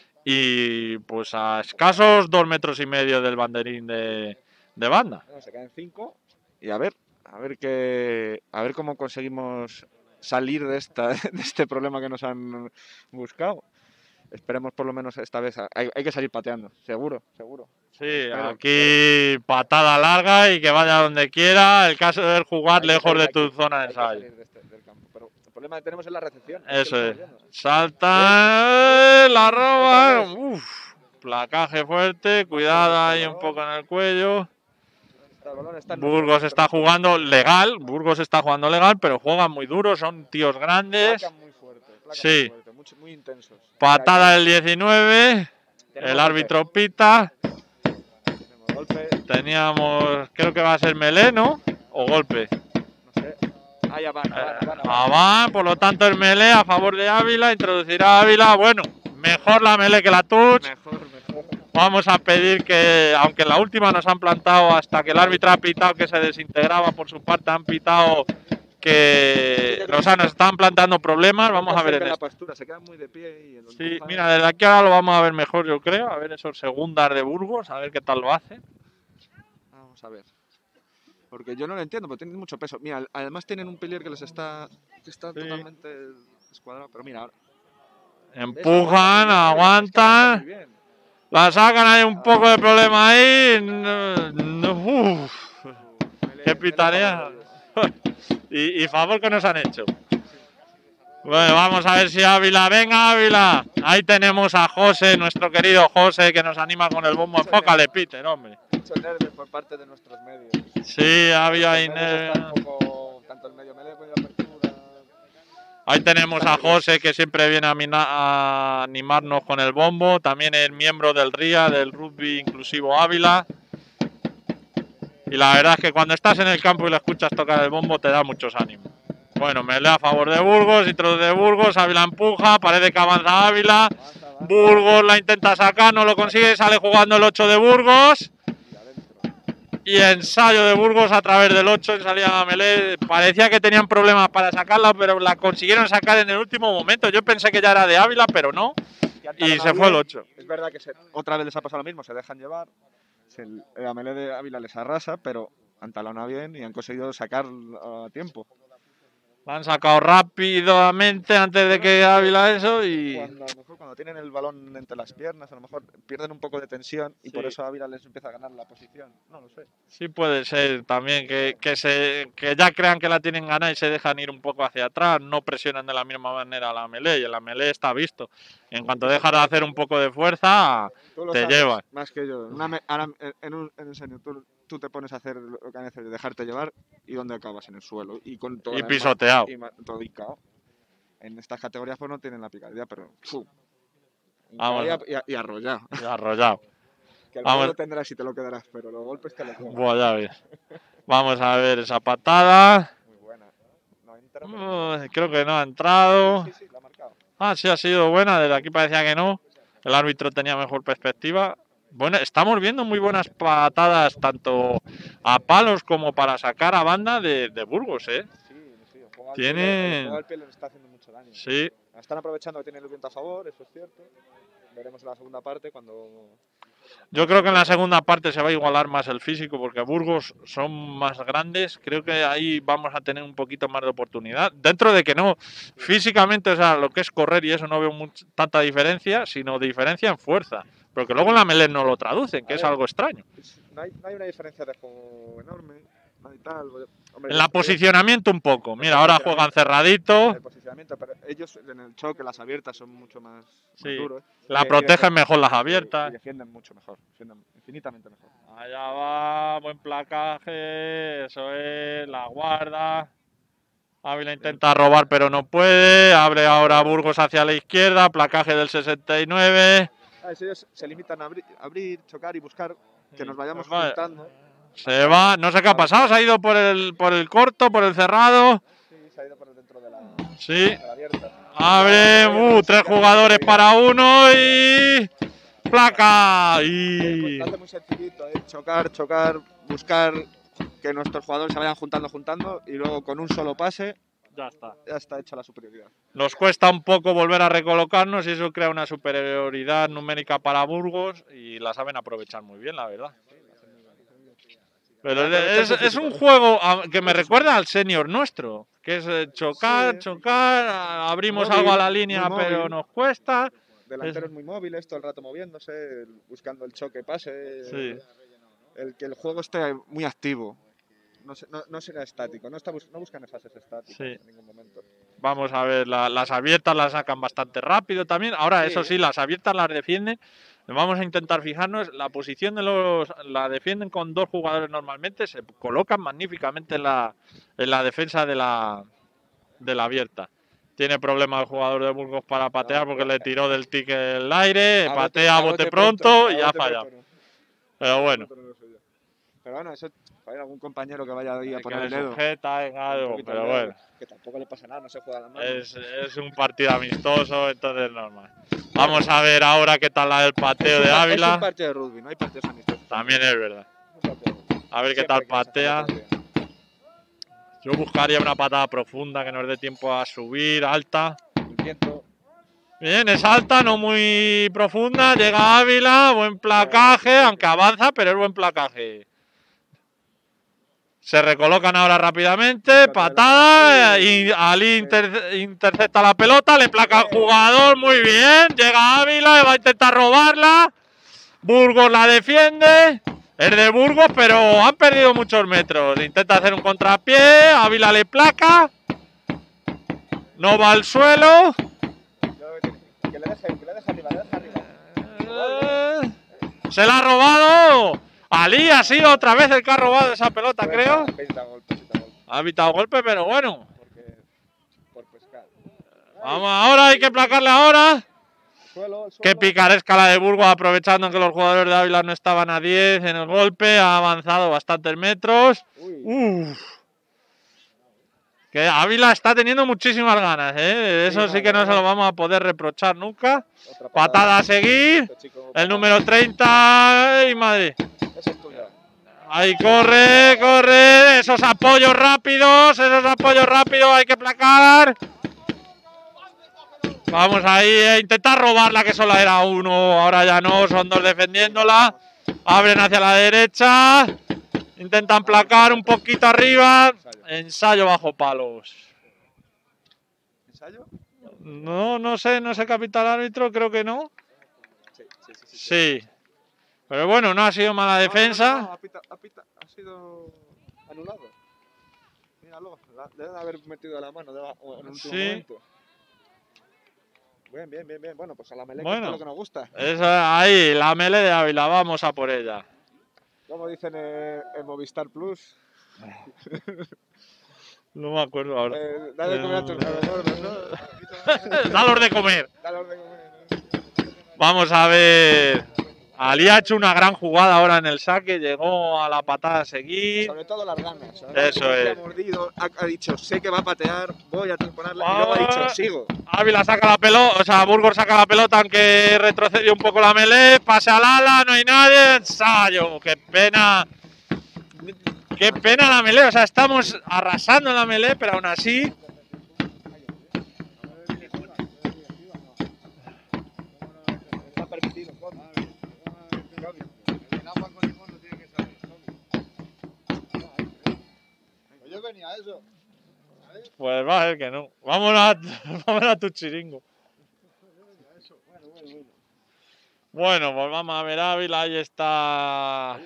y pues a escasos dos metros y medio del banderín de, de banda. bueno, se quedan cinco y a ver, a ver qué, a ver cómo conseguimos salir de esta, de este problema que nos han buscado. Esperemos por lo menos esta vez. Hay, hay que salir pateando, seguro, seguro. Sí, Espero, aquí patada larga y que vaya donde quiera, el caso de jugar Hay que lejos salir de aquí, tu zona de hay que ensayo. salir de este- del campo. Pero el problema que tenemos es la recepción. que Eso lo es. estamos viendo. Salta, eh, la roba. Otra vez. Uf, placaje fuerte, cuidado ahí un poco en el cuello. El balón está en Burgos nuestro- está jugando legal, Burgos está jugando legal, pero juegan muy duro, son tíos grandes. Placan muy fuerte, placan Sí. muy fuerte, mucho- muy intensos. Patada Aquí del diecinueve, tenemos el golpe, árbitro pita. tenemos golpe, Teníamos, creo que va a ser Melé, ¿no? O golpe. no sé. Ah, ya van, van, van, van. Aván, por lo tanto el Melé a favor de Ávila, introducirá a Ávila. Bueno, mejor la Melé que la touch. Mejor, mejor. Vamos a pedir que, aunque en la última nos han plantado hasta que el árbitro ha pitado que se desintegraba por su parte, han pitado que o sea, nos están plantando problemas. Vamos a ver en la esto. postura, se quedan muy de pie y el Sí, empujan. mira, desde aquí ahora lo vamos a ver mejor, yo creo. A ver esos segundas de Burgos, a ver qué tal lo hace. Vamos a ver. Porque yo no lo entiendo, porque tienen mucho peso. Mira, además tienen un pilier que les está, que está Sí. totalmente descuadrado. Pero mira, ahora. Empujan, Muy aguantan, bien. la sacan, hay un poco de problema ahí. No, no, uf. Me le- Qué me le pitarea. pagan ellos. Y, y favor que nos han hecho. Bueno, vamos a ver si Ávila. ¡Venga, Ávila! Ahí tenemos a José, nuestro querido José, que nos anima con el bombo. Enfócale, Peter, hombre. Mucho nervio por parte de nuestros medios. Sí, había ahí Los medios están nervios. un poco, tanto el medio melee como la apertura. Ahí tenemos a José, que siempre viene a, mina- a animarnos con el bombo. También es miembro del R I A, del Rugby Inclusivo Ávila. Y la verdad es que cuando estás en el campo y le escuchas tocar el bombo, te da muchos ánimos. Bueno, me a favor de Burgos, intro de Burgos, Ávila empuja, parece que avanza Ávila. Burgos la intenta sacar, no lo consigue, sale jugando el ocho de Burgos. Y ensayo de Burgos a través del ocho en salida a melee. Parecía que tenían problemas para sacarla, pero la consiguieron sacar en el último momento. Yo pensé que ya era de Ávila, pero no. Y se fue el ocho. Es verdad que se, otra vez les ha pasado lo mismo, se dejan llevar. Se, la melee de Ávila les arrasa, pero han talonado bien y han conseguido sacar a tiempo. La han sacado rápidamente antes de que Ávila eso y... Cuando, a lo mejor cuando tienen el balón entre las piernas, a lo mejor pierden un poco de tensión y Sí. por eso Ávila les empieza a ganar la posición. No lo sé. Sí puede ser también que, que, se, que ya crean que la tienen ganada y se dejan ir un poco hacia atrás, no presionan de la misma manera a la melee, y en la melee está visto. En cuanto dejas de hacer un poco de fuerza, Tú lo te sabes llevan. más que yo. Una me- ahora, en, en un, en serio, tú, tú te pones a hacer lo que haces, dejarte llevar y dónde acabas en el suelo. Y con todo Y la- pisoteado. Y ma- todo y cao. En estas categorías pues no tienen la picardía, pero... ¡fu! Vamos. Y, y arrollado. Ya arrollado. Que el Vamos. gol lo tendrás y te lo quedarás, pero los golpes te lo quedas. Buah, ya ves. Vamos a ver esa patada. Muy buena. No entra, pero- Uh, creo que no ha entrado. Sí, sí, lo ha marcado. Ah, sí, ha sido buena. Desde aquí parecía que no. El árbitro tenía mejor perspectiva. Bueno, estamos viendo muy buenas patadas tanto a palos como para sacar a banda de, de Burgos, ¿eh? Sí, sí, el juego al Tiene- pie- el juego al pie les está haciendo mucho daño. Sí. Están aprovechando que tienen el viento a favor, eso es cierto. Veremos en la segunda parte cuando... Yo creo que en la segunda parte se va a igualar más el físico porque Burgos son más grandes. Creo que ahí vamos a tener un poquito más de oportunidad. Dentro de que no, físicamente, o sea, lo que es correr y eso no veo much- tanta diferencia, sino diferencia en fuerza. Pero que luego en la melee no lo traducen, que A es ver. algo extraño. Es- No hay, no hay una diferencia de juego enorme, no hay tal. Hombre, En la ellos- posicionamiento un poco. Mira, ahora juegan cerradito. El posicionamiento, pero ellos en el choque, las abiertas son mucho más, más Sí. duros. La Y- y protegen defienden- mejor las y- abiertas. Y defienden mucho mejor, defienden infinitamente mejor. Allá va, buen placaje, eso es, la guarda. Ávila intenta robar pero no puede, abre ahora Burgos hacia la izquierda, placaje del sesenta y nueve. Ah, es- ellos se limitan a abrir, abrir, chocar y buscar que nos vayamos Pues vale. juntando. Se va, no sé qué ha pasado, se ha ido por el, por el corto, por el cerrado. Sí, se ha ido por dentro de la, Sí, de la abierta. abre, uh, tres jugadores para uno y... Placa. Y... Lo hace muy sencillito, ¿eh? Chocar, chocar, buscar que nuestros jugadores se vayan juntando, juntando y luego con un solo pase Ya está. ya está hecha la superioridad. Nos cuesta un poco volver a recolocarnos y eso crea una superioridad numérica para Burgos y la saben aprovechar muy bien, la verdad. Pero es, es un juego a- que me recuerda al senior nuestro, que es eh, chocar, Sí. chocar, a- abrimos Móvil, algo a la línea muy pero móvil. nos cuesta. Delanteros muy móviles, todo el rato moviéndose, el- buscando el choque, pase. Sí. El que el juego esté muy activo. No, se- no, no será estático, no, está bus- no buscan fases estáticas Sí. en ningún momento. Vamos a ver, la- las abiertas las sacan bastante rápido también. Ahora, Sí. eso sí, las abiertas las defienden. Vamos a intentar fijarnos. La posición de los. La defienden con dos jugadores normalmente. Se colocan magníficamente en la, en la defensa de la, de la abierta. Tiene problema el jugador de Burgos para patear porque le tiró del ticket el aire. A bote- Patea a bote pronto a y ha bote fallado. pronto, no. Pero bueno, Pero no sé yo. Pero bueno, eso, hay algún compañero que vaya ahí a que poner le el dedo. sujeta en un algo. poquito Pero el dedo, bueno. Que tampoco le pasa nada, no se juega la mano. Es, es un partido amistoso, entonces normal. Vamos a ver ahora qué tal la del pateo de Es un Ávila. partido de rugby, no hay partidos amistosos. También es verdad. Es un partido de rugby. A ver qué Siempre tal hay que sacar patea. el partido. Yo buscaría una patada profunda que nos dé tiempo a subir, alta. El viento. Bien, es alta, no muy profunda. Llega Ávila, buen placaje, aunque avanza, pero es buen placaje. Se recolocan ahora rápidamente, patada, y Ali inter- intercepta la pelota, le placa al jugador, muy bien. Llega Ávila, va a intentar robarla. Burgos la defiende. Es de Burgos, pero han perdido muchos metros. Intenta hacer un contrapié, Ávila le placa. No va al suelo. Que le deje, que le deje arriba, le deje arriba. Eh, Se la ha robado. Ali ha sido otra vez el que ha robado esa pelota, creo. Pinta golpe, pinta golpe. Ha evitado golpe, pero bueno. Porque, por pescar. Vamos, ahora hay que placarle ahora. Suelo, suelo. Qué picaresca la de Burgos, aprovechando que los jugadores de Ávila no estaban a diez en el golpe. Ha avanzado bastantes metros. Uy. Uf. Que Ávila está teniendo muchísimas ganas, ¿eh? Eso sí que no se lo vamos a poder reprochar nunca. Otra Patada a seguir. Este chico- El número treinta. ¡Ay, madre! Ese es tuyo. Ahí corre, corre. Esos apoyos rápidos, esos apoyos rápidos. Hay que placar. Vamos ahí a intentar robarla, que solo era uno. Ahora ya no, son dos defendiéndola. Abren hacia la derecha. Intentan placar un poquito arriba. Ensayo bajo palos. ¿Ensayo? No, no sé, no sé, capitán árbitro, creo que no. Sí, sí, sí. sí. Sí. Pero bueno, no ha sido mala defensa. No, no, no, ha, pita- ha pita- ha sido anulado. Míralo, la- le deben haber metido la mano deba- en el último Sí. momento. Bien, bien, bien, bien. Bueno, pues a la Melec, Bueno. que es lo que nos gusta. Esa, ahí, la Mele de Ávila, vamos a por ella. Como dicen eh, en Movistar Plus, No me acuerdo ahora. eh, dale de comer a tus a los gordos, ¿no? Dalos de comer. Dale de comer, ¿no? Vamos a ver. Ali ha hecho una gran jugada ahora en el saque, llegó a la patada a seguir. Sobre todo las ganas. ¿sabes? Eso Se es. ha mordido, ha, ha dicho, sé que va a patear, voy a temporarla. Y luego ha dicho, sigo. Ávila saca la pelota, o sea, Burgos saca la pelota, aunque retrocedió un poco la melee. Pase al ala, no hay nadie. Ensayo, qué pena. Qué pena la melee, o sea, estamos arrasando en la melee, pero aún así. Está permitido. Yo venía a eso. Pues va a ver que no. Vámonos a, vámonos a tu chiringo. Bueno, pues vamos a ver Ávila, ahí está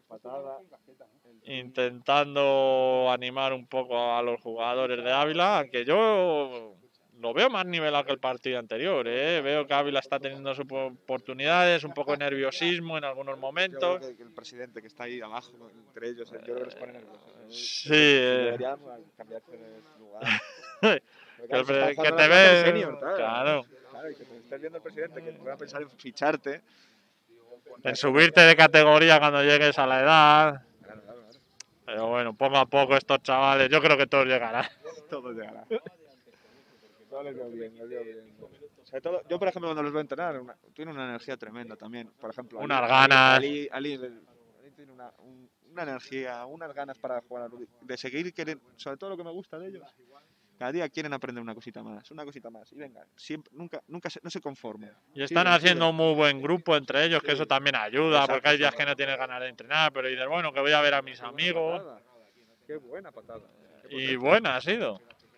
intentando animar un poco a los jugadores de Ávila, aunque yo lo veo más nivelado que el partido anterior, ¿eh? Veo que Ávila está teniendo sus oportunidades, un poco de nerviosismo en algunos Yo momentos. creo que el presidente que está ahí abajo, entre ellos, yo creo que les pone nerviosos. Sí, eh. Deberían cambiarse de lugar. Que, Porque el pre- estás que jugando te la final ve, senior, claro. claro, Claro, y que te estés viendo el presidente que pueda pensar en ficharte. en subirte de categoría cuando llegues a la edad. Claro, claro, claro. Pero bueno, poco a poco estos chavales, yo creo que todos llegarán. Todo llegará. Todo les veo bien, les veo bien. Sobre todo, yo, por ejemplo, cuando los veo entrenar, una, tienen una energía tremenda también. Por ejemplo, Ali- Unas Ali- ganas. Ali, Ali- Ali tiene una, un- una energía, unas ganas para jugar al rugby, de seguir queriendo, sobre todo lo que me gusta de ellos. Cada día quieren aprender una cosita más, una cosita más. Y venga, siempre, nunca, nunca se, no se conforman. Y están Siguen, haciendo siguen. un muy buen grupo entre ellos, que Sí. eso también ayuda, Exacto, porque hay días exacto. que no tienes ganas de entrenar, pero dices, bueno, que voy a ver a mis Qué buena amigos. patada. Qué buena patada. Qué Y potente. buena ha sido.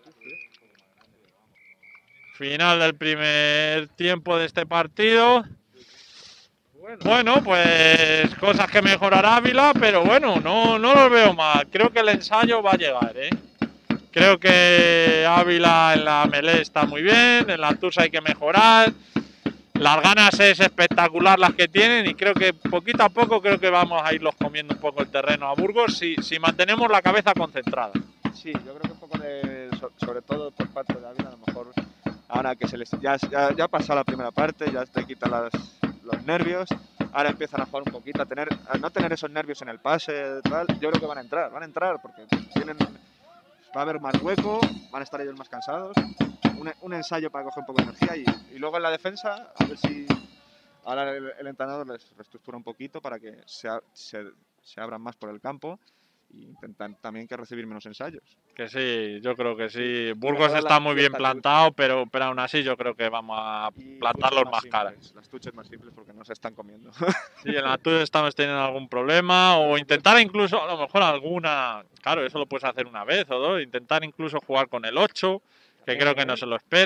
Final del primer tiempo de este partido. Bueno, pues cosas que mejorará Ávila, pero bueno, no, no los veo mal. Creo que el ensayo va a llegar, ¿eh? Creo que Ávila en la melee está muy bien, en la Tusa hay que mejorar. Las ganas es espectacular las que tienen y creo que poquito a poco creo que vamos a irlos comiendo un poco el terreno a Burgos si, si mantenemos la cabeza concentrada. Sí, yo creo que un poco de, so- sobre todo por parte de Ávila, a lo mejor ahora que se les ya, ya, ya ha pasado la primera parte, ya te quitan las, los nervios, ahora empiezan a jugar un poquito, a tener, a no tener esos nervios en el pase, tal, yo creo que van a entrar, van a entrar porque tienen, va a haber más hueco, van a estar ellos más cansados, un, un ensayo para coger un poco de energía y, y luego en la defensa a ver si ahora el, el entrenador les reestructura un poquito para que se, a- se, se abran más por el campo e intentan también que recibir menos ensayos. Que sí, yo creo que sí. Burgos Mejorar está la muy bien fiesta, plantado, pero, pero aún así yo creo que vamos a Y plantarlos tuches más caras. simples, las tuches más simples porque no se están comiendo. Sí, en la tuya estamos teniendo algún problema o intentar incluso a lo mejor alguna, claro, eso lo puedes hacer una vez o dos, intentar incluso jugar con el ocho, que creo que no se lo esperan.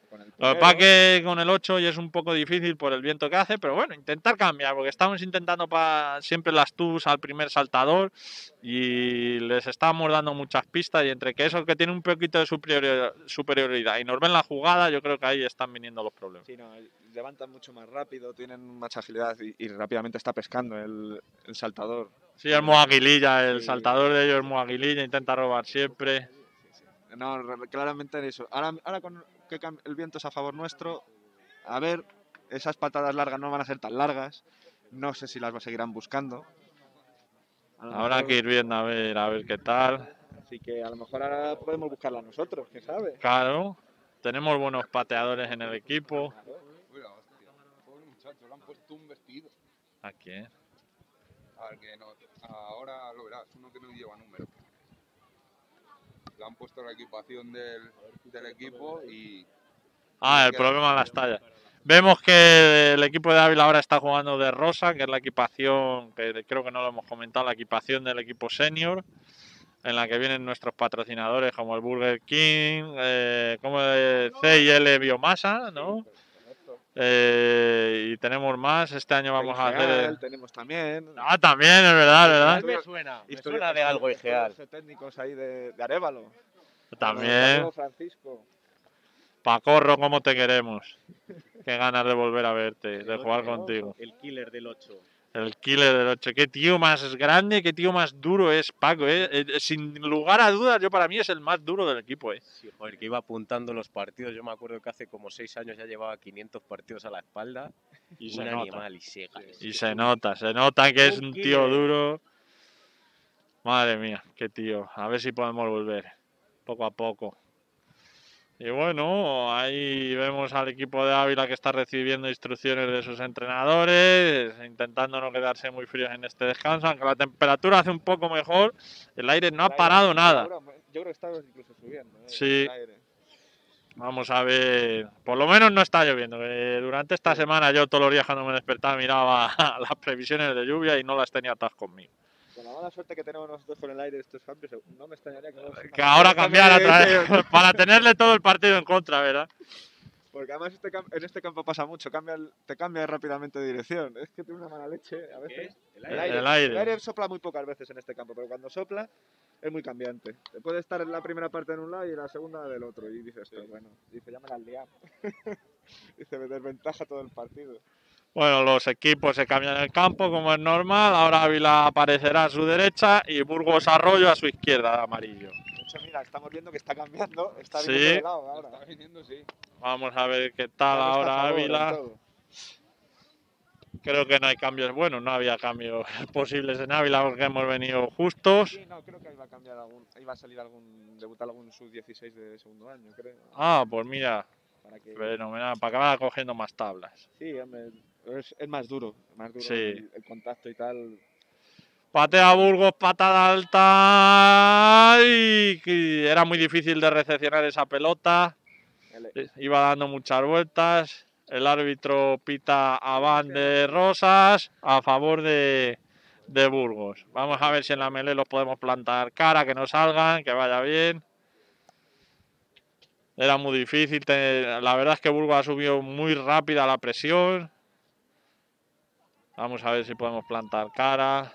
con el Lo que primero. pasa que con el ocho ya es un poco difícil por el viento que hace, pero bueno, intentar cambiar, porque estamos intentando pa siempre las twos al primer saltador y les estamos dando muchas pistas, y entre que eso que tiene un poquito de superior- superioridad y nos ven la jugada, yo creo que ahí están viniendo los problemas. Sí, no, levantan mucho más rápido, tienen más agilidad y, y rápidamente está pescando el, el saltador. Sí, es muy aguililla, el Sí. saltador de ellos es muy aguililla, intenta robar siempre. No, re- claramente eso. Ahora, ahora con que cam- el viento es a favor nuestro, a ver, esas patadas largas no van a ser tan largas. No sé si las seguirán buscando. A lo Habrá mejor- que ir viendo a ver, a ver qué tal. Así que a lo mejor ahora podemos buscarla nosotros, quién sabe. Claro, tenemos buenos pateadores en el equipo. Uy, la hostia. Pobre muchacho, le han puesto un vestido. ¿A quién? A ver, que no, ahora lo verás, uno que no lleva número. Le han puesto la equipación del, del equipo y Ah, el problema de las tallas. Vemos que el equipo de Ávila ahora está jugando de rosa, que es la equipación, que creo que no lo hemos comentado, la equipación del equipo senior, en la que vienen nuestros patrocinadores como el Burger King, eh, como el C y L Biomasa, ¿no? Eh, y tenemos más, este año vamos a hacer... Ideal, el- tenemos también. Ah, también, es verdad, es verdad. Estudio- suena, me Historia- suena de algo estudios Igeal. técnicos ahí de, de Arévalo. También. Amigo Francisco. Pacorro, ¿cómo te queremos? Qué ganas de volver a verte, de jugar contigo. El killer del ocho. El killer del ocho. Qué tío más grande, qué tío más duro es Paco, ¿eh? Eh, Sin lugar a dudas, yo para mí es el más duro del equipo, ¿eh? Sí, joder, que iba apuntando los partidos. Yo me acuerdo que hace como seis años ya llevaba quinientos partidos a la espalda. Y un se nota. animal y sega. Y se nota, se nota que es Un un tío killer. duro. Madre mía, qué tío. A ver si podemos volver, poco a poco. Y bueno, ahí vemos al equipo de Ávila que está recibiendo instrucciones de sus entrenadores, intentando no quedarse muy fríos en este descanso, aunque la temperatura hace un poco mejor, el aire no ha El aire- parado nada. ahora, Yo creo que está incluso subiendo. ¿eh? Sí. El aire. Vamos a ver, por lo menos no está lloviendo. que durante esta semana yo todos los días cuando me despertaba miraba las previsiones de lluvia y no las tenía todas conmigo. Con la mala suerte que tenemos nosotros con el aire de estos cambios, no me extrañaría que, no- Que ahora cambiara otra También, vez, para tenerle todo el partido en contra, ¿verdad? Porque además este cam- en este campo pasa mucho, cambia el- te cambia rápidamente de dirección. Es que tiene una mala leche a veces. El El aire. aire, El aire. el aire sopla muy pocas veces en este campo, pero cuando sopla es muy cambiante. Te puede estar en la primera parte en un lado y en la segunda del otro. Y dices, pues bueno, dice, ya me la han liado. Dice, me desventaja todo el partido. Bueno, los equipos se cambian el campo como es normal. Ahora Ávila aparecerá a su derecha y Burgos Arroyo a su izquierda de amarillo. De hecho, mira, estamos viendo que está cambiando, está Sí. viniendo de lado ahora. está viniendo, sí. Vamos a ver qué Ya tal no está a ahora favor en Ávila. todo. Creo que no hay cambios. Bueno, no había cambios posibles en Ávila porque hemos venido justos. Sí, no, creo que iba a cambiar algún, iba a salir algún, debutar algún sub dieciséis de segundo año, creo. Ah, pues mira, Para que, fenomenal, para que vaya cogiendo más tablas. sí, hombre, es, es más duro, más duro Sí. el, el contacto y tal. Patea Burgos, patada alta. Y que era muy difícil de recepcionar esa pelota. El- Iba dando muchas vueltas. El árbitro pita a Van de Rosas a favor de, de Burgos. Vamos a ver si en la melee los podemos plantar cara, que no salgan, que vaya bien. Era muy difícil. te- La verdad es que Burgos ha subido muy rápida la presión. Vamos a ver si podemos plantar cara.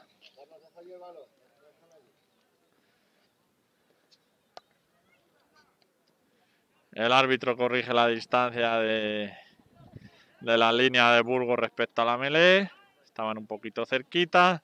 El árbitro corrige la distancia de, de la línea de Burgos respecto a la melee. Estaban un poquito cerquita.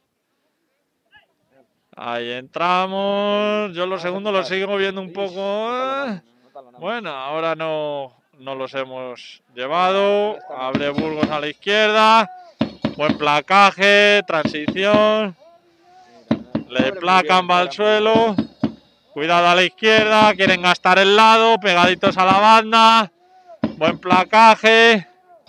Ahí entramos. Yo los segundos los sigo viendo un poco. eh. Bueno, ahora no, no los hemos llevado. Abre Burgos a la izquierda. Buen placaje, transición. Le placan, va al suelo. Cuidado a la izquierda, quieren gastar el lado, pegaditos a la banda. Buen placaje.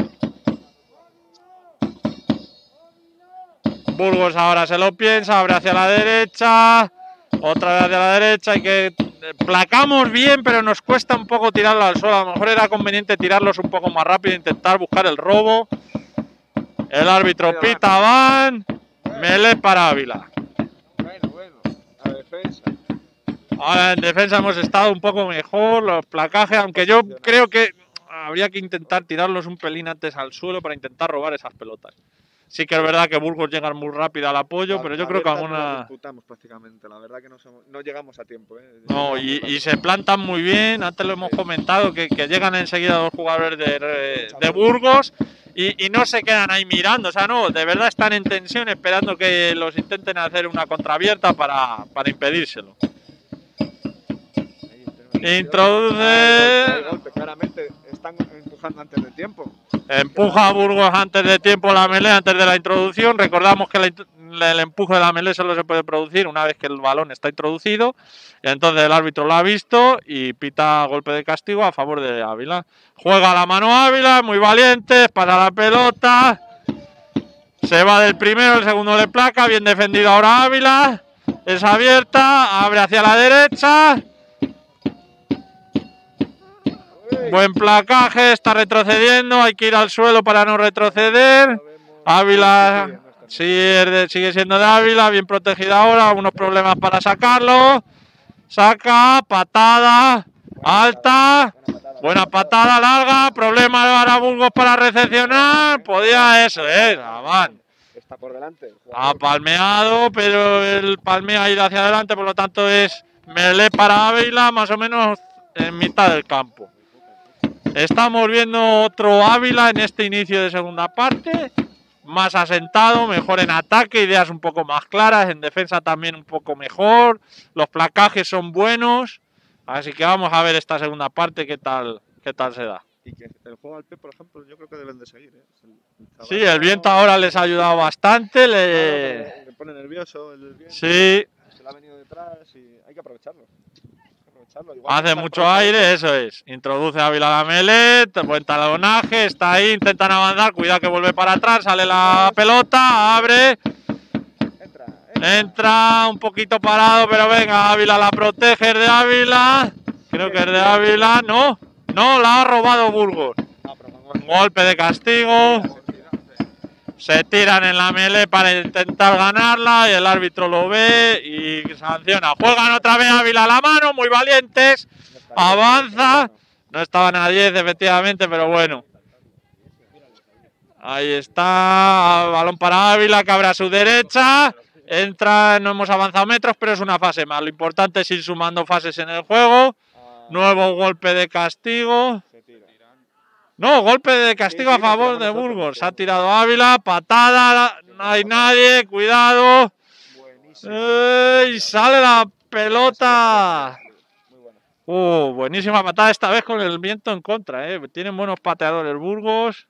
Burgos ahora se lo piensa, abre hacia la derecha. Otra vez hacia la derecha. Y que placamos bien, pero nos cuesta un poco tirarlo al suelo. A lo mejor era conveniente tirarlos un poco más rápido e intentar buscar el robo. El árbitro pita, van. Melee para Ávila. Bueno, bueno, a defensa. Ahora en defensa hemos estado un poco mejor, los placajes, aunque yo creo que habría que intentar tirarlos un pelín antes al suelo para intentar robar esas pelotas. Sí que es verdad que Burgos llega muy rápido al apoyo, La- pero yo la creo que abierta no la alguna... disputamos prácticamente, la verdad que no, somos- no llegamos a tiempo. ¿eh? No, y, y se plantan muy bien, antes lo hemos comentado, que, que llegan enseguida los jugadores de, de Burgos y, y no se quedan ahí mirando, o sea, no, de verdad están en tensión esperando que los intenten hacer una contraabierta para, para impedírselo. Introduce... Hay golpe, golpe, claramente están empujando antes de tiempo. Empuja a Burgos antes de tiempo la melee, antes de la introducción. Recordamos que la int- el empuje de la melee solo se puede producir una vez que el balón está introducido. Y entonces el árbitro lo ha visto y pita golpe de castigo a favor de Ávila. Juega la mano Ávila, muy valiente, pasa la pelota. Se va del primero, el segundo le placa, bien defendido ahora Ávila. Es abierta, abre hacia la derecha. Buen placaje, está retrocediendo, hay que ir al suelo para no retroceder. Ávila sigue, sigue siendo de Ávila, bien protegida ahora, algunos problemas para sacarlo. Saca, patada, alta, buena patada larga, problema para Burgos para recepcionar. Podía eso, eh, Van. Está por delante. Ha palmeado, pero el palmea ha ido hacia adelante, por lo tanto es melee para Ávila, más o menos en mitad del campo. Estamos viendo otro Ávila en este inicio de segunda parte, más asentado, mejor en ataque, ideas un poco más claras, en defensa también un poco mejor, los placajes son buenos, así que vamos a ver esta segunda parte qué tal, qué tal se da. Y que el juego al pie, por ejemplo, yo creo que deben de seguir. ¿eh? El, el chaval Sí, el viento ahora les ha ayudado bastante, le, le... le pone nervioso el viento. Sí, Se le ha venido detrás y hay que aprovecharlo. Hay que aprovecharlo. Igual hace está mucho por ahí. aire, eso es. Introduce a Ávila la melee, buen talonaje, está ahí, intentan avanzar, cuidado que vuelve para atrás, sale la pelota, abre, Entra, entra. entra un poquito parado, pero venga, Ávila la protege, es de Ávila, creo que es de Ávila, no, no, la ha robado Burgos. No, pero vamos. Golpe de castigo, se tiran en la melee para intentar ganarla y el árbitro lo ve y sanciona. Juegan otra vez Ávila a la mano, muy valientes, avanza, no estaban a diez efectivamente, pero bueno. Ahí está, balón para Ávila, que abre a su derecha, entra, no hemos avanzado metros, pero es una fase más. Lo importante es ir sumando fases en el juego. Nuevo golpe de castigo. Se tira. No, golpe de castigo Sí, a sí, favor nos de tiramos Burgos. nosotros. Se ha tirado Ávila, patada, no hay nadie, cuidado. Buenísimo. ¡Ey! Sale la pelota. Muy bueno. Uh, buenísima patada esta vez con el viento en contra, ¿eh? Tienen buenos pateadores Burgos.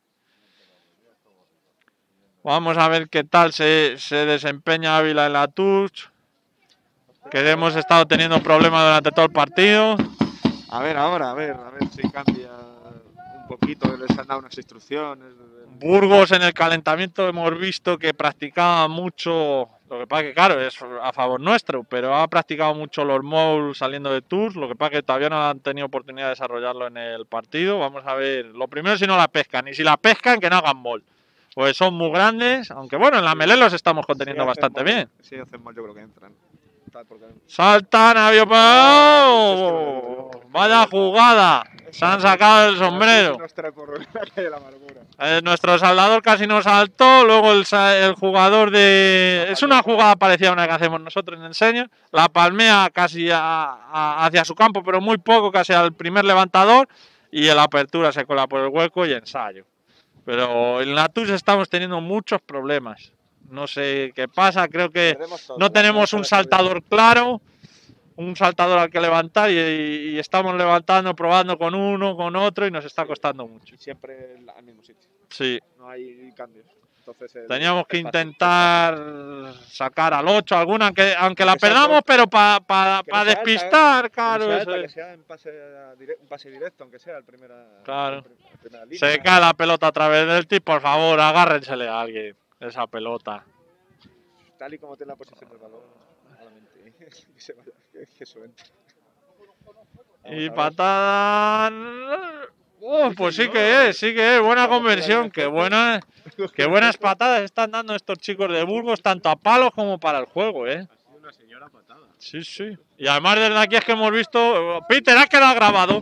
Vamos a ver qué tal se, se desempeña Ávila en la touch. Que hemos estado teniendo problemas durante todo el partido. A ver, ahora, a ver, a ver si cambia un poquito. Les han dado unas instrucciones. Burgos en el calentamiento hemos visto que practicaba mucho, lo que pasa que claro es a favor nuestro, pero ha practicado mucho los mouls saliendo de tours, lo que pasa que todavía no han tenido oportunidad de desarrollarlo en el partido. Vamos a ver, lo primero si no la pescan, y si la pescan que no hagan mol, pues son muy grandes, aunque bueno, en la melee los estamos conteniendo Sí, hacen bastante mal, bien. Sí, hacen mal, yo creo que entran. Tal, porque- Saltan, avión, ¡oh! Vaya jugada, se han sacado el sombrero. Nuestra por la calle de la amargura. Eh, nuestro saldador casi nos saltó, luego el, sa- el jugador de... Es una jugada parecida a una que hacemos nosotros en enseño. La palmea casi a- a- hacia su campo, pero muy poco, casi al primer levantador. Y en la apertura se cola por el hueco y ensayo. Pero en la T U S estamos teniendo muchos problemas. No sé qué pasa, creo que Perdemos todo, no la tenemos cabeza un de saltador claro. Un saltador al que levantar y, y estamos levantando, probando con uno, con otro y nos está costando mucho. Y siempre en la- al mismo sitio. Sí. No hay cambios. Entonces, el- Teníamos que es fácil, intentar sacar al ocho alguna, aunque, aunque la Que sea perdamos, corto. pero para pa, Que pa no sea despistar, alta, claro. Que no sea eso alta, que es. sea en pase, a dire- un pase directo, aunque sea el primera, Claro. el prim- la primera línea. Se cae la pelota a través del tip, por favor, agárrensele a alguien esa pelota. Tal y como tiene la posición del balón, malamente. que, se vaya, que, que eso entre. Vamos Y a ver. patada. Uh, pues sí que es, sí que es. Buena conversión, qué buena, qué buenas patadas están dando estos chicos de Burgos, tanto a palos como para el juego, ¿eh? Ha sido una señora patada. Sí, sí. Y además desde aquí es que hemos visto... Peter, ha quedado grabado.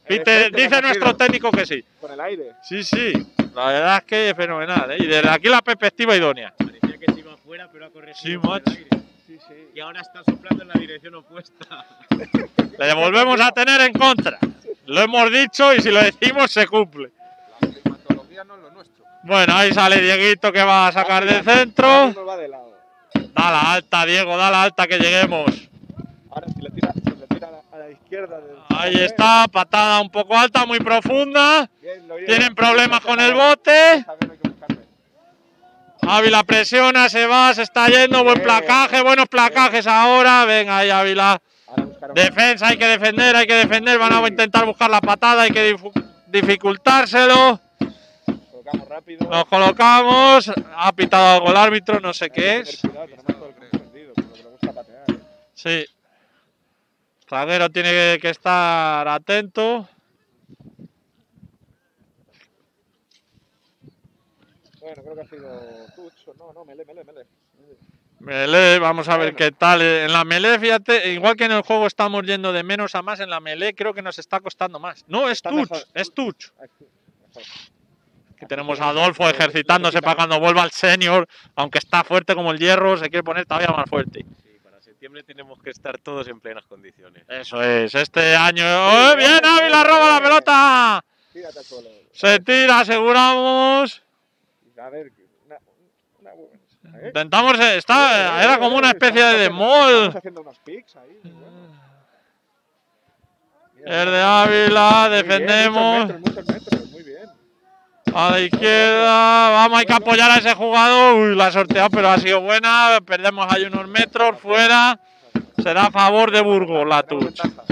Peter, efecto dice que ha nuestro cogido. técnico que sí. Con el aire. Sí, sí. La verdad es que es fenomenal, ¿eh? Y desde aquí la perspectiva idónea. Parecía que se iba afuera, pero ha corregido. Sí, con el macho. aire. Sí, sí. Y ahora está soplando en la dirección opuesta. Le volvemos a tener en contra. Lo hemos dicho y si lo decimos se cumple. La climatología no es lo nuestro. Bueno, ahí sale Dieguito que va a sacar del Ahora centro. mismo va de lado. Da la alta, Diego, da la alta que lleguemos. Ahora si le tira, si le tira a, la, a la izquierda. Del, Ahí está, patada un poco alta, muy profunda. Bien, lo lleva. Tienen problemas con el Esta bote. vez hay que buscarle. Ávila presiona, se va, se está yendo. Buen Bien. placaje, buenos placajes ahora. Venga ahí Ávila. Ahora buscar un- Defensa, hay que defender, hay que defender. Van a intentar buscar la patada, hay que difu- dificultárselo. Colocamos rápido. Nos colocamos. Ha pitado algo el árbitro, no sé qué Hay que es. tener cuidado, tenemos todo el campo perdido, por lo que le gusta patear. ¿eh? Sí. Zaguero tiene que, que estar atento. Bueno, creo que ha sido Tucho. No, no, mele, mele, mele. Melee, vamos a ver Bueno. qué tal. En la melee, fíjate, igual que en el juego estamos yendo de menos a más, en la melee creo que nos está costando más. No, es Está touch, mejor. es touch. Ahí está, mejor. Que tenemos a Adolfo ejercitándose para cuando vuelva el senior, aunque está fuerte como el hierro, se quiere poner todavía más fuerte. Sí, para septiembre tenemos que estar todos en plenas condiciones. Eso es, este año. ¡Oh, bien, Ávila roba la pelota! Tírate al suelo. Se tira, aseguramos. A ver, una, una, una- ¿eh? Intentamos, está, era como una especie de Estamos demol. haciendo unos picks ahí. muy bueno. Mira, El de mira. Ávila, Muy bien, defendemos. Muchos metros, muchos metros, muy bien. A la izquierda, vamos, hay que apoyar a ese jugador. Uy, la ha sorteado, pero ha sido buena. Perdemos ahí unos metros fuera. Será a favor de Burgos la Tenemos touch. ventaja.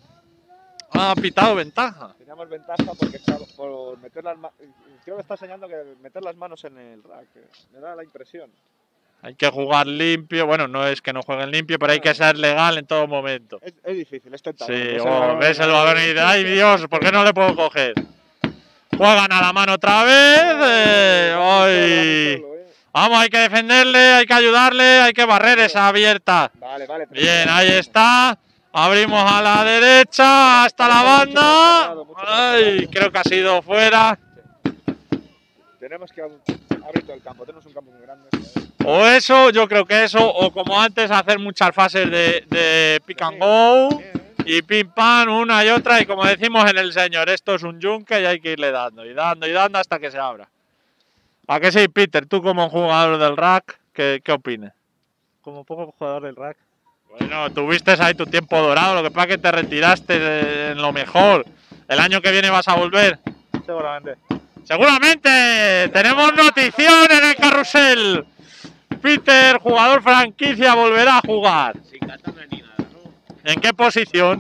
Ha pitado ventaja. Teníamos ventaja porque está, por meter las manos. Creo que está enseñando que meter las manos en el rack. eh. Me da la impresión. Hay que jugar limpio. Bueno, no es que no jueguen limpio, pero hay que ser legal en todo momento. Es, es difícil, es tentador. Sí, Ves el oh, balón, ves el eh, balón y dices, ay Dios, ¿por qué no le puedo coger? Juegan a la mano otra vez. eh, vamos ay. solo, eh. Vamos, hay que defenderle, hay que ayudarle, hay que barrer esa abierta. Vale, vale. Bien, ahí está. Abrimos a la derecha hasta la banda. Ay, creo que ha sido fuera. Tenemos que ab- abrir todo el campo. Tenemos un campo muy grande. O eso, yo creo que eso, o como antes, hacer muchas fases de, de pick and go Bien. y pim pam, una y otra. Y como decimos en el señor, esto es un yunque y hay que irle dando y dando y dando hasta que se abra. ¿A qué sí, Peter? Tú como jugador del rack, ¿qué, qué opinas? Como poco jugador del rack. Bueno, tuviste ahí tu tiempo dorado, lo que pasa es que te retiraste de- en lo mejor. El año que viene vas a volver. Seguramente. Seguramente tenemos notición en el carrusel. Peter, jugador franquicia, volverá a jugar. Sin katana ni nada, ¿no? ¿En qué posición?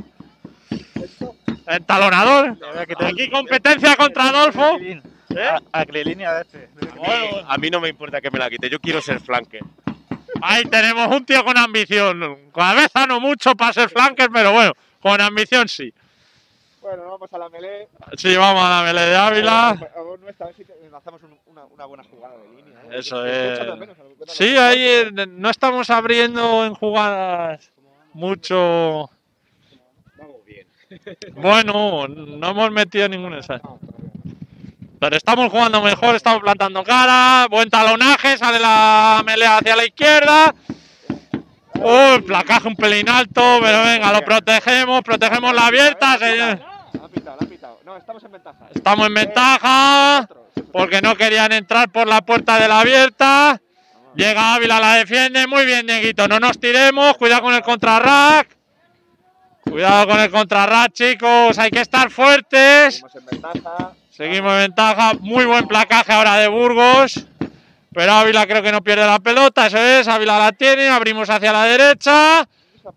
¿Entalonador? Aquí competencia contra Adolfo. ¿Eh? A, a línea de este. Bueno, A mí no me importa que me la quite, yo quiero ser flanker. ahí tenemos un tío con ambición. Cabeza no mucho para ser flanker, pero bueno, con ambición sí. Bueno, vamos a la melee. Sí, vamos a la melee de Ávila. A ver, no, esta vez sí que hacemos un- una, una buena jugada de línea. ¿eh? Eso Estoy es. echando de menos a los- a los Sí, jugadores. ahí eh, no estamos abriendo en jugadas mucho. Vamos bien. Bueno, no hemos metido ningún ensayo. No, todavía no. Pero estamos jugando mejor, estamos plantando cara. Buen talonaje, sale la melea hacia la izquierda. Oh, el placaje un pelín alto, pero venga, lo protegemos, protegemos la abierta, señor. La han pitado, la han pitado. No, estamos en ventaja. Estamos en ventaja porque no querían entrar por la puerta de la abierta. Llega Ávila, la defiende. Muy bien, Dieguito. No nos tiremos. Cuidado con el contrarrack. Cuidado con el contrarrack, chicos. Hay que estar fuertes. Seguimos en ventaja. Seguimos en ventaja. Muy buen placaje ahora de Burgos. Pero Ávila creo que no pierde la pelota. Eso es. Ávila la tiene. Abrimos hacia la derecha.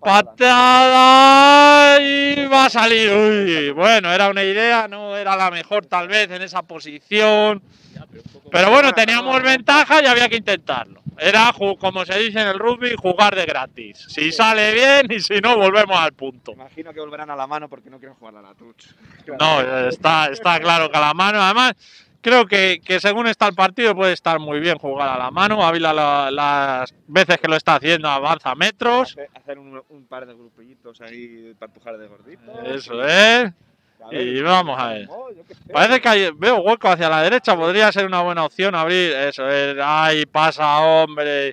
Patada. Y va a salir. Uy, bueno, era una idea. No era la mejor tal vez en esa posición. Pero bueno, teníamos ventaja y había que intentarlo. Era, ju- como se dice en el rugby, jugar de gratis. Si sale bien y si no, volvemos al punto. Imagino que volverán a la mano porque no quieren jugar a la touch. No, está, está claro que a la mano, además, creo que, que según está el partido puede estar muy bien jugar a la mano. Ávila la- las veces que lo está haciendo avanza metros. Hacer, hacer un, un par de grupillitos ahí para empujar de gordito. Eso es. A ver, Y vamos a ver. no, yo qué sé. Parece que hay, veo hueco hacia la derecha, podría ser una buena opción abrir. Eso es, ay, pasa, hombre.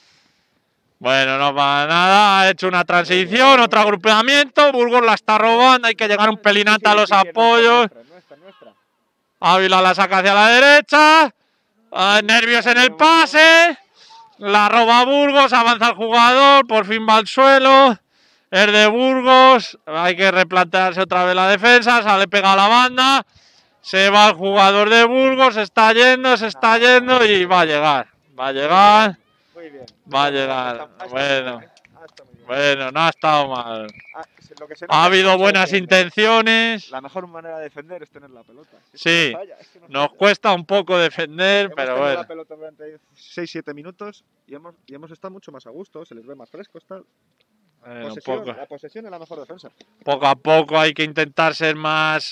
Bueno, no pasa nada, ha hecho una transición, otro agrupamiento, Burgos la está robando, hay que llegar un pelín antes a los apoyos. Nuestra, nuestra, nuestra. Ávila la saca hacia la derecha, ah, nervios en el pase, la roba Burgos, avanza el jugador, por fin va al suelo. Es de Burgos, hay que replantearse otra vez la defensa, sale pegado a la banda, se va el jugador de Burgos, se está yendo, se está yendo y va a llegar, va a llegar, Muy bien. va a Ha llegar. estado- ha estado Bueno, muy bien, ha estado muy bien. bueno, no ha estado mal. Ah, se- lo que se nota Ha es habido que buenas que intenciones, La mejor manera de defender es tener la pelota. Es Sí, que no falla, es que no nos falla. cuesta un poco defender, Hemos pero tenido bueno. la pelota durante seis siete minutos y hemos, y hemos estado mucho más a gusto, se les ve más frescos, tal. Bueno, Posesión, poco, la posesión es la mejor defensa. poco a poco hay que intentar ser más...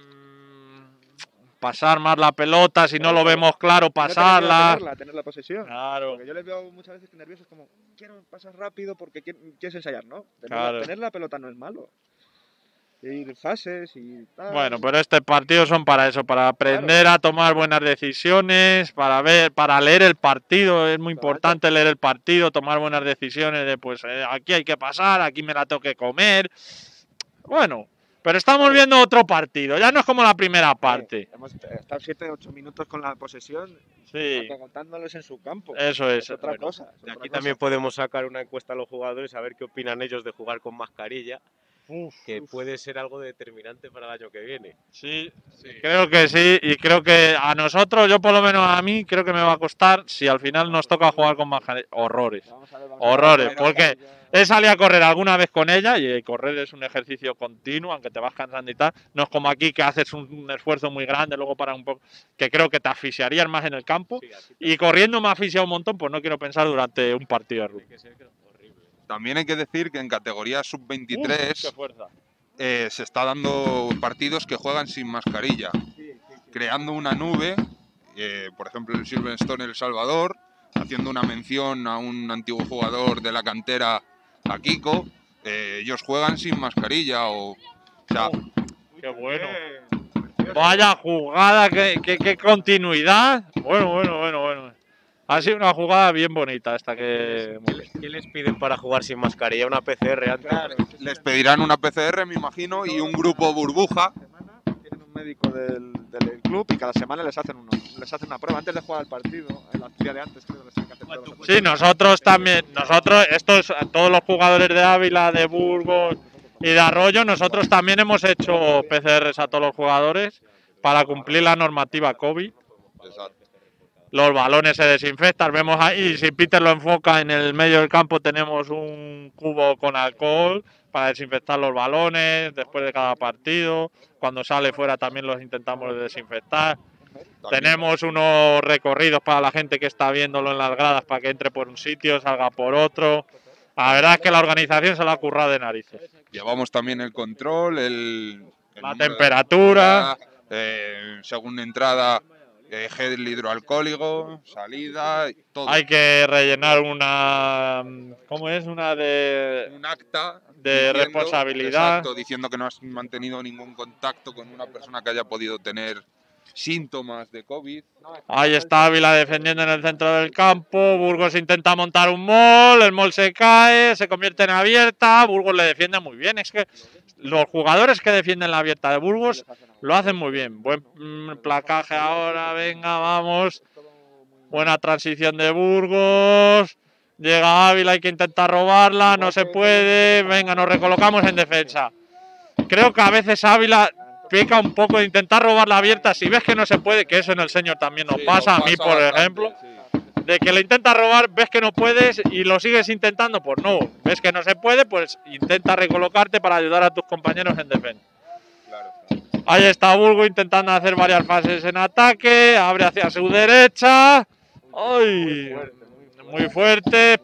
mm, pasar más la pelota, si no lo vemos claro, Y no tener miedo a pasarla. tenerla, tener la posesión. Claro, Porque yo les veo muchas veces que nerviosos como, quiero pasar rápido porque qui- quieres ensayar, ¿no? Tener, Claro. la, tener la pelota no es malo. Ir fases y tal. bueno, pero este partido son para eso, para aprender a tomar buenas decisiones, para ver, para leer el partido, es muy importante leer el partido, tomar buenas decisiones de pues eh, aquí hay que pasar, aquí me la tengo que comer. Bueno, pero estamos viendo otro partido, ya no es como la primera parte. Eh, hemos estado siete ocho minutos con la posesión, Sí, agotándoles en su campo. eso es. Es otra Bueno, cosa. es De otra aquí cosa. también podemos sacar una encuesta a los jugadores a ver qué opinan ellos de jugar con mascarilla, Uf, que puede ser algo determinante para el año que viene. sí, creo que sí, y creo que a nosotros, yo por lo menos a mí, creo que me va a costar, si al final nos toca jugar con mascarilla, horrores. Vamos a ver, vamos a ver. Horrores, Bueno, porque ya- he salido a correr alguna vez con ella y correr es un ejercicio continuo, aunque te vas cansando y tal. No es como aquí que haces un, un esfuerzo muy grande, luego para un poco, que creo que te asfixiarías más en el campo. Sí, aquí Y corriendo me ha asfixiado un montón, pues no quiero pensar durante un partido de rugby. tiene que ser que es horrible. También hay que decir que en categoría sub Uf, veintitrés ¡Qué fuerza! eh, se está dando partidos que juegan sin mascarilla, creando una nube, eh, por ejemplo el Silverstone El Salvador, haciendo una mención a un antiguo jugador de la cantera, a Kiko, eh, ellos juegan sin mascarilla o, o sea, ¡Qué bueno! Vaya jugada, qué, qué- qué continuidad. Bueno, bueno, bueno, bueno. Ha sido una jugada bien bonita esta que... ¿Qué les, qué les piden para jugar sin mascarilla? ¿Una P C R antes? Claro, les pedirán una P C R, me imagino, y un grupo burbuja. tienen un médico del, del club y cada semana les hacen uno, les hacen una prueba antes de jugar el partido, en la día de antes creo que les tienen que hacer pruebas. Sí, nosotros también, nosotros, estos, todos los jugadores de Ávila, de Burgos y de Arroyo, nosotros también hemos hecho P C Rs a todos los jugadores para cumplir la normativa COVID. Exacto. Los balones se desinfectan, vemos ahí, si Peter lo enfoca en el medio del campo tenemos un cubo con alcohol para desinfectar los balones después de cada partido. Cuando sale fuera también los intentamos desinfectar. También- Tenemos unos recorridos para la gente que está viéndolo en las gradas para que entre por un sitio, salga por otro. La verdad es que la organización se lo ha currado de narices. Llevamos también el control, el, el La número de temperatura. eh, según entrada, eh, gel hidroalcohólico, salida, todo. Hay que rellenar una... ¿Cómo es? Una de... un acta de responsabilidad. exacto, diciendo que no has mantenido ningún contacto con una persona que haya podido tener síntomas de COVID. Ahí está Ávila defendiendo en el centro del campo. Burgos intenta montar un mall. El mall se cae, se convierte en abierta. Burgos le defiende muy bien. Es que los jugadores que defienden la abierta de Burgos lo hacen muy bien. Buen mm, placaje ahora. Venga, vamos. Buena transición de Burgos. Llega Ávila, hay que intentar robarla. No se puede. Venga, nos recolocamos en defensa. Creo que a veces Ávila peca un poco de intentar robar la abierta. Si ves que no se puede, que eso en el señor también nos Sí, pasa, nos a mí pasa por bastante, ejemplo, sí. de que le intentas robar, ves que no puedes y lo sigues intentando, pues no. Ves que no se puede, pues intenta recolocarte para ayudar a tus compañeros en defensa. Claro. Ahí está Burgo intentando hacer varias fases en ataque, abre hacia su derecha. ¡Ay! Muy fuerte,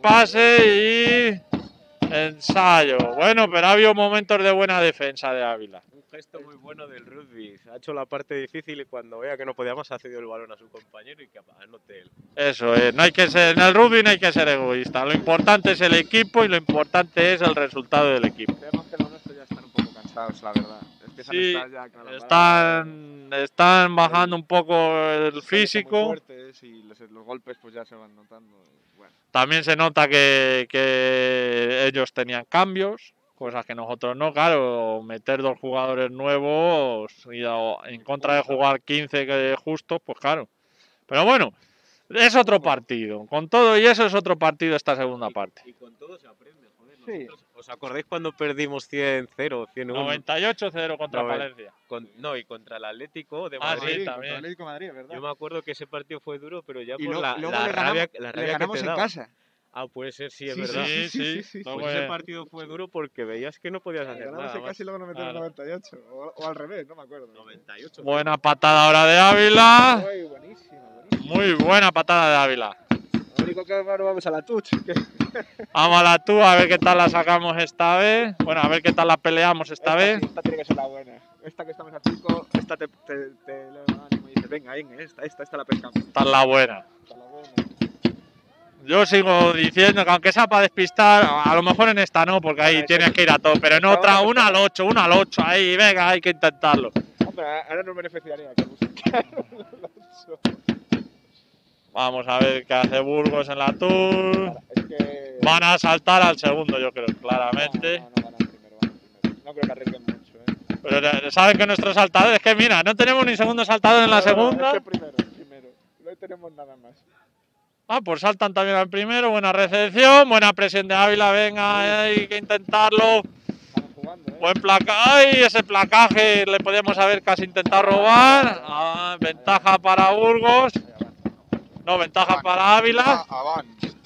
pase y ensayo. Bueno, pero ha habido momentos de buena defensa de Ávila. Un gesto muy bueno del rugby. Ha hecho la parte difícil y cuando vea que no podía más ha cedido el balón a su compañero y que anote él. Eso es, no hay que ser, en el rugby no hay que ser egoísta. Lo importante es el equipo y lo importante es el resultado del equipo. Creemos que los nuestros ya están un poco cansados, la verdad. Es empiezan Sí, a estar ya calambarados. están, están bajando un poco el Son muy físico. fuertes y los, los golpes pues ya se van notando. y Bueno, También se nota que, que ellos tenían cambios, cosas que nosotros no. Claro, meter dos jugadores nuevos y a- en contra de jugar quince que justos, pues claro. Pero bueno, es otro partido. Con todo y eso es otro partido esta segunda parte. Y con todo se aprende, joder. Sí. Nosotros- ¿Os acordáis cuando perdimos cien cero, cien uno? noventa y ocho cero contra Noven- Valencia. Con, no, y contra el Atlético de Ah, Madrid. sí, contra también. el Atlético de Madrid, ¿verdad? Yo me acuerdo que ese partido fue duro, pero ya y por lo- la, luego la le rabia, ganamos, la le rabia que ganamos te en daba. casa. Ah, puede ser, sí, es Sí, verdad. Sí, sí, sí. sí, sí. no Pues fue- ese partido fue duro porque veías que no podías Le hacer ganamos nada en más. casa y luego nos metieron Claro. noventa y ocho. O, o al revés, no me acuerdo. noventa y ocho. Buena patada ahora de Ávila. Uy, buenísimo, buenísimo. Muy buena patada de Ávila. Lo único que ahora vamos a la touch. Que Vamos a la tú, a ver qué tal la sacamos esta vez. Bueno, a ver qué tal la peleamos esta vez. sí, esta tiene que ser la buena. Esta que estamos a cinco, esta te, te, te le da ánimo y dices, venga, venga, esta, esta, esta la pescamos. Esta es la buena. Esta la buena. Yo sigo diciendo que aunque sea para despistar, a lo mejor en esta no, porque ahí Bueno, tienes eso- que ir a todo, pero en Vamos otra, a una al empezar. ocho, una al ocho, ahí, venga, hay que intentarlo. Hombre, ahora nos beneficiaría que buscar Vamos a ver qué hace Burgos en la tour. Es que. Van a saltar al segundo, yo creo, No, claramente. no, no, van a primero, van a primero. No creo que arriesguen mucho, ¿eh? Pero eh, saben que nuestros saltadores, es que mira, no tenemos ni segundo saltador en la No, no, no, segunda. es que primero, primero. No tenemos nada más. Ah, pues saltan también al primero, buena recepción, buena presión de Ávila, venga, hay que intentarlo. Estamos jugando, ¿eh? Buen placaje, ¡ay! Ese placaje le podíamos haber casi intentado robar. Ah, ventaja para Burgos. No, ventaja para Ávila. Avan.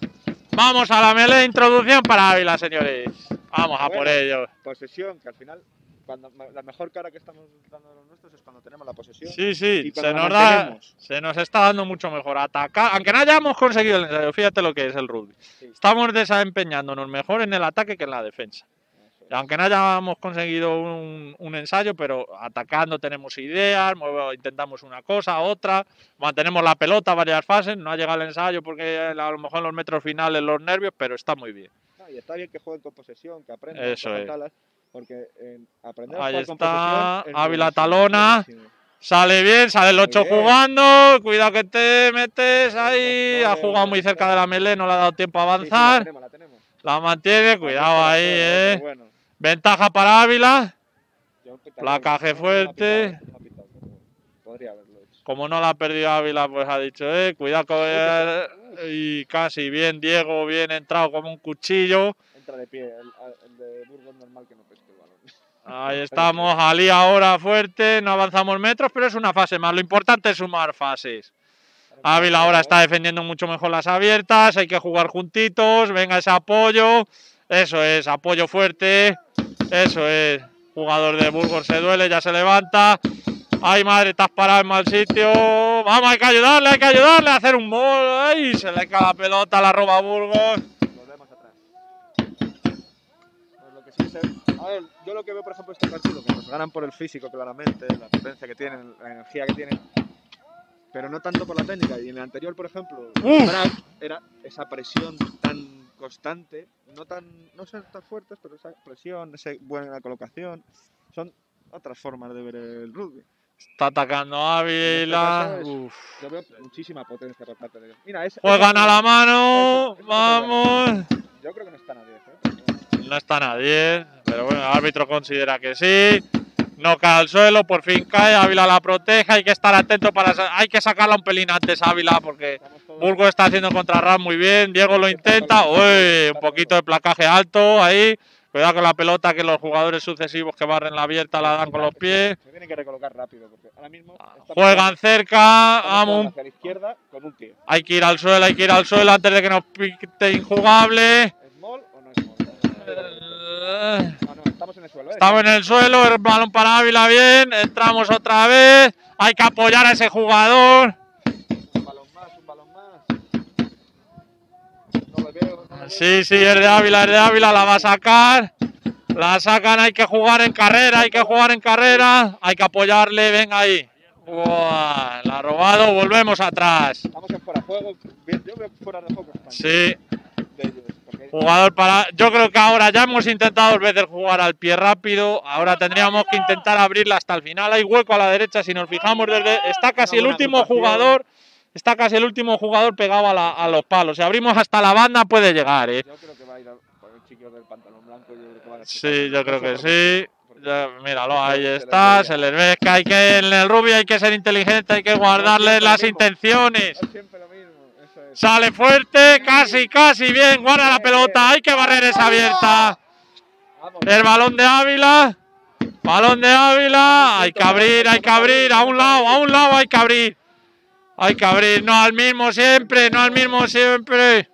Vamos a la melee, introducción para Ávila, señores. Vamos a por Bueno. ello. Posesión, que al final, cuando, la mejor cara que estamos dando a los nuestros es cuando tenemos la posesión. Sí, sí, Y cuando se la nos, da, mantenemos. se nos está dando mucho mejor atacar. Aunque no hayamos conseguido el ensayo, fíjate lo que es el rugby. Sí. Estamos desempeñándonos mejor en el ataque que en la defensa. Eso es. Aunque no hayamos conseguido un, un ensayo, pero atacando tenemos ideas, muevo- intentamos una cosa, otra, mantenemos la pelota varias fases, no ha llegado el ensayo porque a lo mejor en los metros finales los nervios, pero está muy bien. No, y está bien que jueguen con posesión, que aprendan Eso cosas es. talas, porque en aprender a Ahí jugar con está, posesión es Ávila buenísimo, talona. buenísimo. Sale bien, sale el ocho bien. jugando, cuidado que te metes ahí, No, ha no, jugado no, muy no, cerca no. de la melee, no le ha dado tiempo a Sí, sí, la avanzar, tenemos, la tenemos. la mantiene, cuidado Para ahí, todo, eh. pero bueno, Ventaja para Ávila. yo también- Placaje no, no, no fuerte. ha pitado, no ha pitado, pero bueno, podría haberlo hecho. Como no la ha perdido Ávila, pues ha dicho, eh, cuidado con él. Y casi bien, Diego, bien entrado como un cuchillo. Entra de pie, el, el de Burgos normal que no pesque el balón. Ahí estamos, Ali ahora fuerte, no avanzamos metros, pero es una fase más. Lo importante es sumar fases. Ávila ahora está defendiendo mucho mejor las abiertas, hay que jugar juntitos, venga ese apoyo. Eso es, apoyo fuerte. Eso es, jugador de Burgos se duele, ya se levanta. Ay, madre, estás parado en mal sitio. Vamos, hay que ayudarle, hay que ayudarle a hacer un gol. Ay, se le cae la pelota, la roba Burgos. Volvemos atrás. Pues lo que sí se- A ver, yo lo que veo, por ejemplo, este partido, que nos ganan por el físico, claramente, la potencia que tienen, la energía que tienen, pero no tanto por la técnica. Y en el anterior, por ejemplo, Uf. Brac era esa presión tan constante, no tan no ser tan fuertes, pero esa presión, esa buena colocación, son otras formas de ver el rugby. Está atacando Ávila. En este caso Uf. Yo veo muchísima potencia por parte de ellos. Mira, es, Juegan es- a la mano. eso- eso es Vamos. Yo creo que no están a diez, ¿eh? Pero bueno. No están a diez, pero bueno, el árbitro considera que sí. No cae al suelo, por fin cae. Ávila la protege. Hay que estar atento para. sa- Hay que sacarla un pelín antes, Ávila, porque Estamos todos- Burgos está haciendo contrarras muy bien. Diego lo intenta. Uy, un poquito de placaje alto ahí. Cuidado con la pelota, que los jugadores sucesivos que barren la abierta la dan con los pies. Se tienen que recolocar rápido, porque ahora mismo estamos Juegan jugando- cerca. estamos jugando Vamos. hacia la izquierda con un tío. Hay que ir al suelo, hay que ir al suelo antes de que nos pite injugable. ¿Es small o no es small? Eh, No, no, estamos en el suelo. ¿eh? Estamos en el suelo, el balón para Ávila bien, entramos otra vez, hay que apoyar a ese jugador. Un balón más, un balón más. No lo veo. No lo veo. Sí, sí, es de Ávila, es de Ávila, la va a sacar. La sacan, hay que jugar en carrera, hay que jugar en carrera, hay que apoyarle, venga ahí. Buah, la ha robado, volvemos atrás. Estamos en fuera de juego. Bien, yo veo fuera de juego España, Sí, de ellos. Porque Jugador para. Yo creo que ahora ya hemos intentado dos veces jugar al pie rápido. Ahora tendríamos que intentar abrirla hasta el final. Hay hueco a la derecha si nos fijamos desde. Está casi el último jugador. Está casi el último jugador pegado a, la, a los palos. Si abrimos hasta la banda puede llegar, ¿eh? Yo creo que va a ir por el chico del pantalón blanco. Yo creo que va a Sí, yo creo que sí. Ya, míralo, ahí está. Se les ve que hay que en el rugby hay que ser inteligente, hay que guardarles las intenciones. Siempre lo mismo. Eso es. Sale fuerte, casi, casi bien. Guarda la pelota, hay que barrer esa abierta. El balón de Ávila. Balón de Ávila. Hay que abrir, hay que abrir. A un lado, a un lado hay que abrir. Hay que abrir, no al mismo siempre, no al mismo siempre.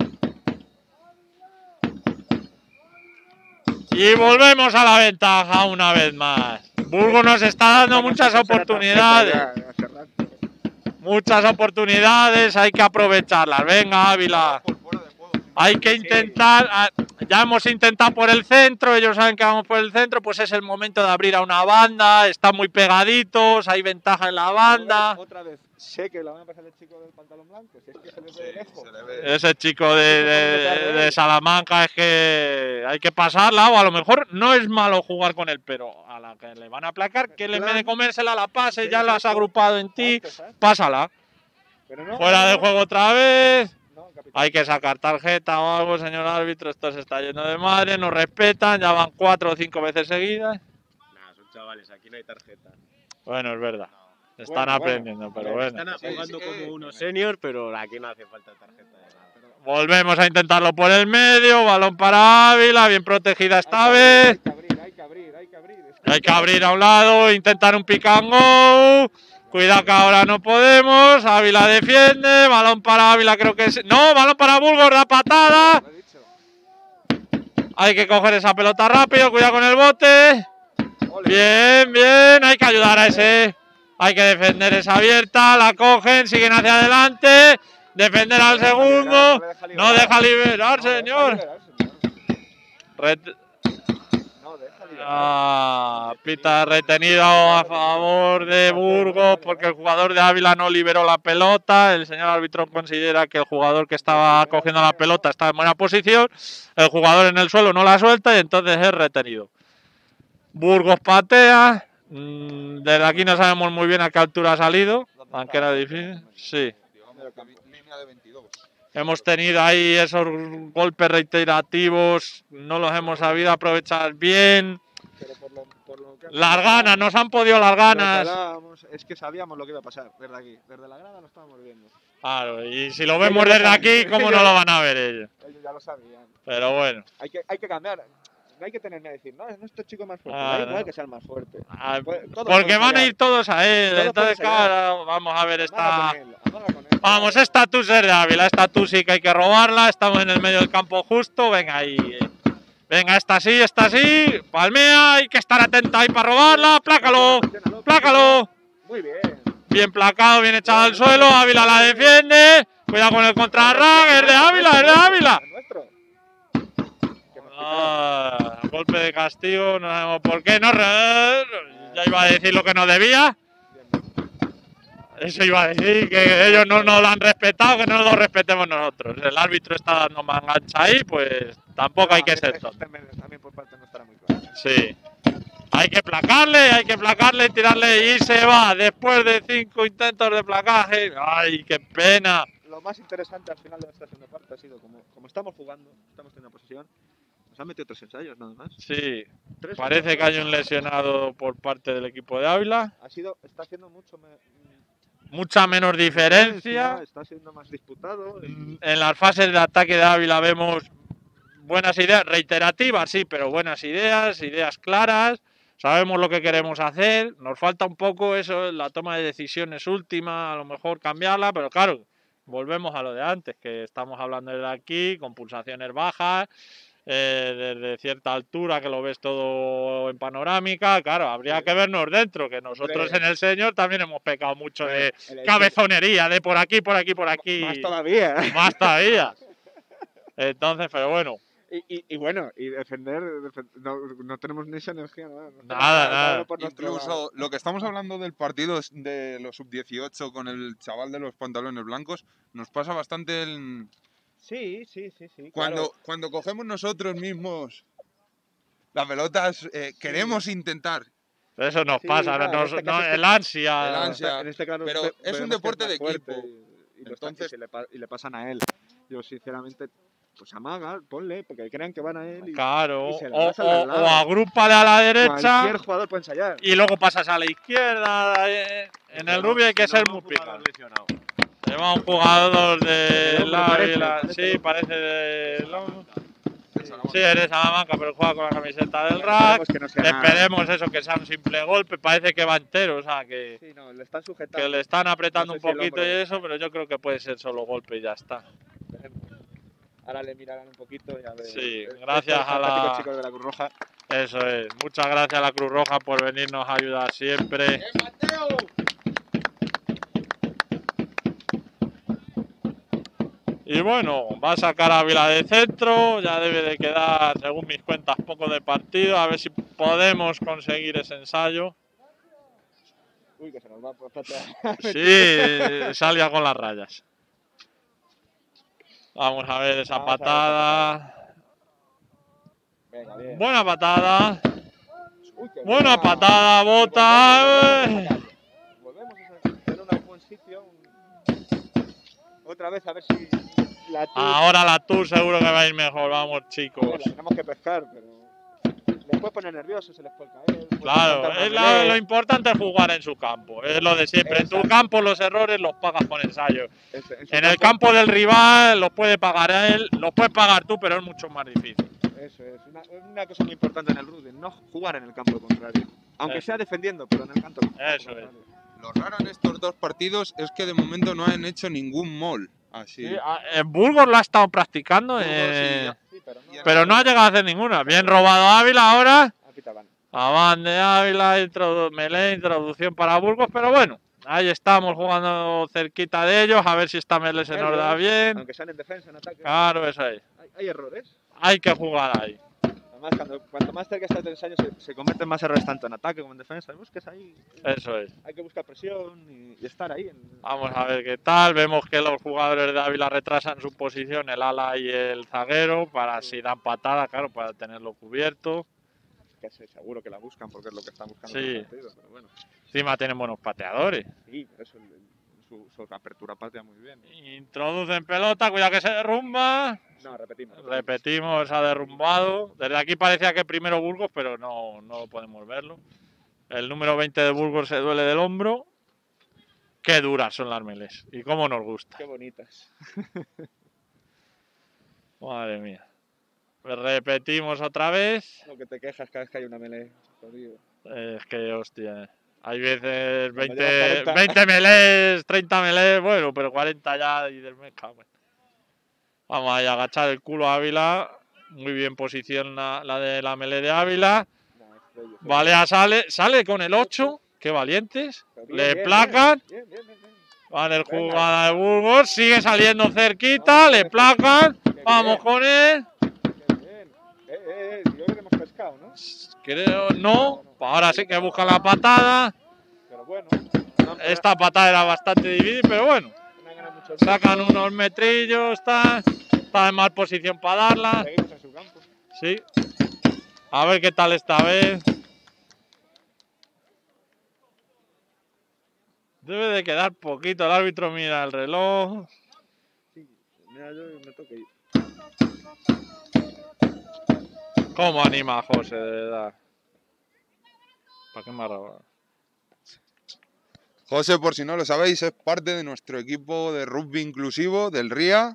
Y volvemos a la ventaja una vez más. Burgos nos está dando muchas oportunidades. Muchas oportunidades, hay que aprovecharlas. Venga, Ávila. Hay que intentar, ya hemos intentado por el centro, ellos saben que vamos por el centro, pues es el momento de abrir a una banda, están muy pegaditos, hay ventaja en la banda. Otra vez, sé que la van a pasar el chico del pantalón blanco, si es que se le ve de lejos. Ese chico de, de, de Salamanca es que hay que pasarla, o a lo mejor no es malo jugar con él, pero a la que le van a aplacar, que en vez de comérsela la pase, ya la has agrupado en ti, pásala. Fuera de juego otra vez. Hay que sacar tarjeta o algo, señor árbitro. Esto se está yendo de madre, no respetan, ya van cuatro o cinco veces seguidas. Nah, son chavales, aquí no hay tarjeta. Bueno, es verdad. Están Bueno, aprendiendo, bueno. pero bueno. Están jugando como unos senior, pero aquí no hace falta tarjeta de nada. Volvemos a intentarlo por el medio, balón para Ávila, bien protegida esta vez. Hay que abrir, hay que abrir, hay que abrir. Hay que abrir a un lado, intentar un pick and go. Cuidado que ahora no podemos. Ávila defiende. Balón para Ávila, creo que es. No, balón para Burgos, da patada. Hay que coger esa pelota rápido. Cuidado con el bote. Bien, bien. Hay que ayudar a ese. Hay que defender esa abierta. La cogen, siguen hacia adelante. Defender al segundo. No deja liberar, señor. Ret- Ah, pita retenido a favor de Burgos porque el jugador de Ávila no liberó la pelota. El señor árbitro considera que el jugador que estaba cogiendo la pelota estaba en buena posición. El jugador en el suelo no la suelta y entonces es retenido. Burgos patea. Desde aquí no sabemos muy bien a qué altura ha salido, aunque era difícil. Sí. Hemos tenido ahí esos golpes reiterativos, no los hemos sabido aprovechar bien. Las ganas, nos han podido las ganas. Es que sabíamos lo que iba a pasar desde aquí, desde la grada lo estábamos viendo. Claro, y si lo vemos desde aquí, ¿cómo no lo van a ver ellos? Ellos ya lo sabían. Pero bueno. Hay que, hay que cambiar. No hay que tener que decir, no, es nuestro chico más fuerte. Ah, da igual no. que sea el más fuerte. Ah, Puede- todos porque pueden van a fallar. ir todos a él. Todos Entonces, pueden fallar. claro, vamos a ver esta. Amaga con él, amaga con él. Vamos, esta tú ser de Ávila, esta tú sí que hay que robarla. Estamos en el medio del campo justo. Venga ahí. Venga, esta sí, esta sí. Palmea, hay que estar atenta ahí para robarla. Plácalo, plácalo. Muy bien. Bien placado, bien echado al suelo. Ávila la defiende. Cuidado con el contrarrag. Es de Ávila, es de Ávila. Es nuestro. Que nos Ah, golpe de castigo, no sabemos por qué. No, re- ya iba a decir lo que no debía. Eso iba a decir, que ellos no nos lo han respetado, que no lo respetemos nosotros. El árbitro está dando mangancha ahí, pues tampoco hay que ser Eso tonto. también, también por parte nuestra muy claro. Sí. Hay que placarle, hay que placarle, tirarle y se va. Después de cinco intentos de placaje. ¡Ay, qué pena! Lo más interesante al final de esta segunda parte ha sido como, como estamos jugando, estamos teniendo posesión, nos han metido tres ensayos nada más. Sí. Tres Parece que hay un lesionado por parte del equipo de Ávila. Ha sido, está haciendo mucho me- Mucha menos diferencia. está siendo más disputado. En las fases de ataque de Ávila vemos buenas ideas, reiterativas, sí, pero buenas ideas, ideas claras. Sabemos lo que queremos hacer. Nos falta un poco eso, la toma de decisiones última, a lo mejor cambiarla, pero claro, volvemos a lo de antes, que estamos hablando desde aquí, con pulsaciones bajas, eh, desde cierta altura, que lo ves todo en panorámica. Claro, habría que vernos dentro, que nosotros Hombre. en el señor también hemos pecado mucho de El- el- cabezonería, de por aquí, por aquí, por aquí. Más todavía. Más todavía. Entonces, pero bueno, Y, y, y bueno, y defender, defen- no, no tenemos ni esa energía, nada. no tenemos Nada, cada nada. uno por nuestro lado. Incluso lo que estamos hablando del partido es de los sub dieciocho con el chaval de los pantalones blancos, nos pasa bastante en, Sí, sí, sí, sí. Cuando, claro. cuando cogemos nosotros mismos las pelotas, eh, queremos intentar. Eso nos Sí, pasa, no, en nos- este no, caso es que- el ansia. El ansia. En este caso Pero ve- es un vemos que deporte más de fuerte equipo. Y, y lo Entonces- está- y se le, pa- y le pasan a él. Yo, sinceramente, pues amaga, ponle, porque crean que van a él y, Claro, y se la o, das al de al o, lado. o agrúpale a la derecha Cualquier jugador puede ensayar. y luego pasas a la izquierda. eh, En el rugby hay que ser muy picado. Lleva un jugador de Del hombro, parece, Ávila, parece sí, del hombro. parece de hombro. de Salamanca. Sí, eres Salamanca, pero juega con la camiseta del Bueno, rack. esperemos que no sea nada. Esperemos eso, que sea un simple golpe. Parece que va entero, o sea, que, Sí, no, le están sujetando. que le están apretando No sé un si el poquito y hombro. eso, pero yo creo que puede ser solo golpe y ya está. Esperemos. Ahora le mirarán un poquito y a ver. Sí, Estos gracias a la- fantásticos chicos de la Cruz Roja. Eso es. Muchas gracias a la Cruz Roja por venirnos a ayudar siempre. Y bueno, va a sacar a Ávila de centro, ya debe de quedar, según mis cuentas, poco de partido, a ver si podemos conseguir ese ensayo. Uy, que se nos va por patear. Sí, salía con las rayas. Vamos a ver esa Vamos a ver esa patada. Venga, bien. Buena patada. Uy, qué Buena buena. patada, Y bota. volvemos, volvemos, volvemos a tener un buen sitio. un- Otra vez a ver si la Tour- Ahora la Tour seguro que va a ir mejor, vamos A ver, chicos. la tenemos que pescar, pero les puede poner nerviosos, se les puede caer. puede Claro, saltar es una la- melee. lo importante es jugar en su campo, es lo de siempre. En tu Exacto. campo los errores los pagas con ensayo. Eso, su En el campo del rival los puede pagar él, los puedes pagar tú, pero es mucho más difícil. Eso es una, una cosa muy importante en el rugby, no jugar en el campo contrario. Aunque Eso. sea defendiendo, pero en el campo Eso contrario. Lo raro en estos dos partidos es que de momento no han hecho ningún mol. Así. Sí, a- en Burgos lo ha estado practicando, Burgos, eh, sí, Sí, pero no, pero no ha llegado a hacer ninguna. Bien robado Ávila ahora. a Pitaban. Avan de Ávila, introdu Melé, introducción para Burgos, pero bueno, ahí estamos jugando cerquita de ellos, a ver si esta Melé se nos da bien. Aunque sean en defensa, en ataque. Claro, eso es. Hay, hay errores. Hay que jugar ahí. Además, cuando, cuanto más cerca estás del ensayo, se, se cometen más errores tanto en ataque como en defensa. Busques ahí. Eso es. Hay que buscar presión y, y estar ahí. En, Vamos a ver qué tal. Vemos que los jugadores de Ávila retrasan su posición, el ala y el zaguero, para si dan patada, claro, para tenerlo cubierto. que se- seguro que la buscan porque es lo que están buscando Sí. en el partido. Pero bueno, Encima tienen buenos pateadores. sí, por eso el- el- su, su apertura patea muy bien. Introducen pelota, cuidado que se derrumba. No, repetimos. Repetimos, ha derrumbado. Desde aquí parecía que primero Burgos, pero no, no podemos verlo. El número veinte de Burgos se duele del hombro. Qué duras son las melés. Y cómo nos gusta. Qué bonitas. Madre mía. Repetimos otra vez. Lo que te quejas cada vez que hay una melee. Jodido. Es que, hostia. Hay veces Cuando veinte, llevas cuarenta. veinte melés, treinta melés, bueno, pero cuarenta ya y del me cago en- Vamos ahí a agachar el culo a Ávila. Muy bien posición la, la de la melé de Ávila. No, es bello, es Valea sale, sale con el ocho. Qué valientes. bello. Bien, Le bien, placan. Bien, bien, bien, bien. Vale, el Venga. jugada de Burgos. Sigue saliendo cerquita. Vamos, Le eso. placan. Qué Vamos bien, con él. qué bien. Eh, eh, eh, yo creo que hemos pescado, ¿no? Creo no. Ahora sí que busca la patada. Pero bueno. no, no, Esta patada era bastante difícil, pero bueno. no han ganado mucho el Sacan tiempo. unos metrillos. Está, está en mal posición para darla. Seguimos en su campo. Sí. A ver qué tal esta vez. Debe de quedar poquito. El árbitro mira el reloj. Sí, mira, yo me toque ir. ¿Cómo anima a José, de verdad? ¿Para qué me ha robado? José, por si no lo sabéis, es parte de nuestro equipo de rugby inclusivo del R I A.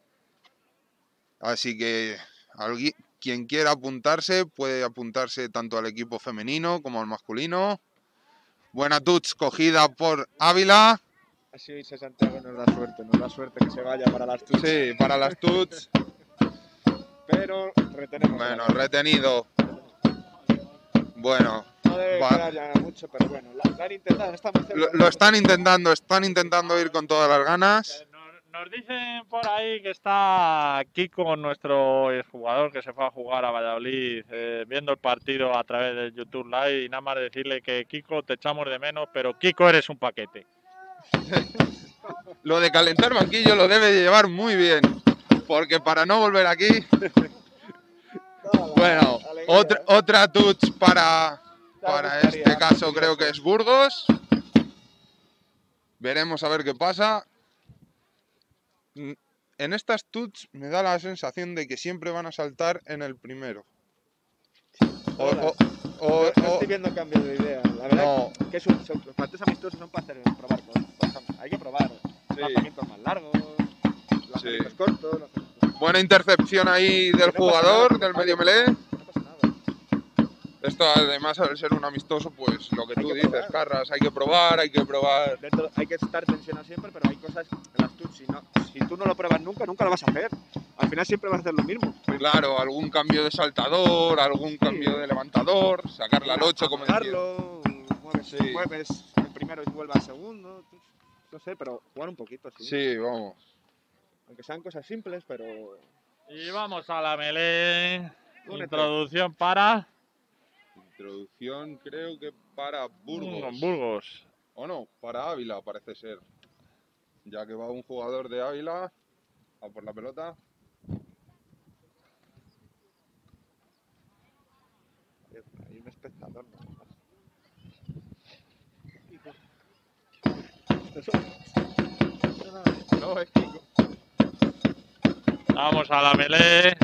Así que algui- quien quiera apuntarse puede apuntarse tanto al equipo femenino como al masculino. Buena touch cogida por Ávila. Así hoy se Santiago nos da suerte, nos da suerte que se vaya para las tuyas. Sí, para las touch. Pero retenemos. Bueno, la- retenido. Bueno, No debe va- quedar ya mucho, pero bueno, la, la han intentado, está muy cerca. lo, lo están intentando, están intentando ir con todas las ganas. Nos, nos dicen por ahí que está Kiko, nuestro jugador que se fue a jugar a Valladolid, eh, viendo el partido a través del YouTube Live. Y nada más decirle que Kiko, te echamos de menos, pero Kiko eres un paquete. Lo de calentar banquillo lo debe llevar muy bien. porque para no volver aquí... Bueno, otra, otra touch para, para este caso creo que es Burgos. Veremos a ver qué pasa. En estas touch me da la sensación de que siempre van a saltar en el primero. O, o, o, no, no o- estoy viendo cambios de idea. La verdad no, que es un- son- los partidos amistosos son para hacer probar cosas. Hay que probar lanzamientos más largos, lanzamientos Sí. cortos. No buena intercepción ahí del pasa jugador, nada, del no medio pasa melee. nada, no pasa nada. Esto además al ser un amistoso, pues lo que Hay tú que dices, probar. Carras, hay que probar, hay que probar. Dentro- hay que estar tensionado siempre, pero hay cosas en las touch. Si, no, si tú no lo pruebas nunca, nunca lo vas a hacer. Al final siempre vas a hacer lo mismo. Claro, algún cambio de saltador, algún cambio de levantador, sacarla al ocho, como decía. Darlo, mueves, Sí. mueves el primero y vuelve al segundo. No sé, pero jugar un poquito. Sí. Sí, vamos. Aunque sean cosas simples, pero. Y vamos a la melee. Únete. Introducción para Introducción creo que para Burgos. Mm, Burgos. O no, para Ávila parece ser. Ya que va un jugador de Ávila a por la pelota. Hay un espectador. ¿no? No, es que. Vamos a la melee.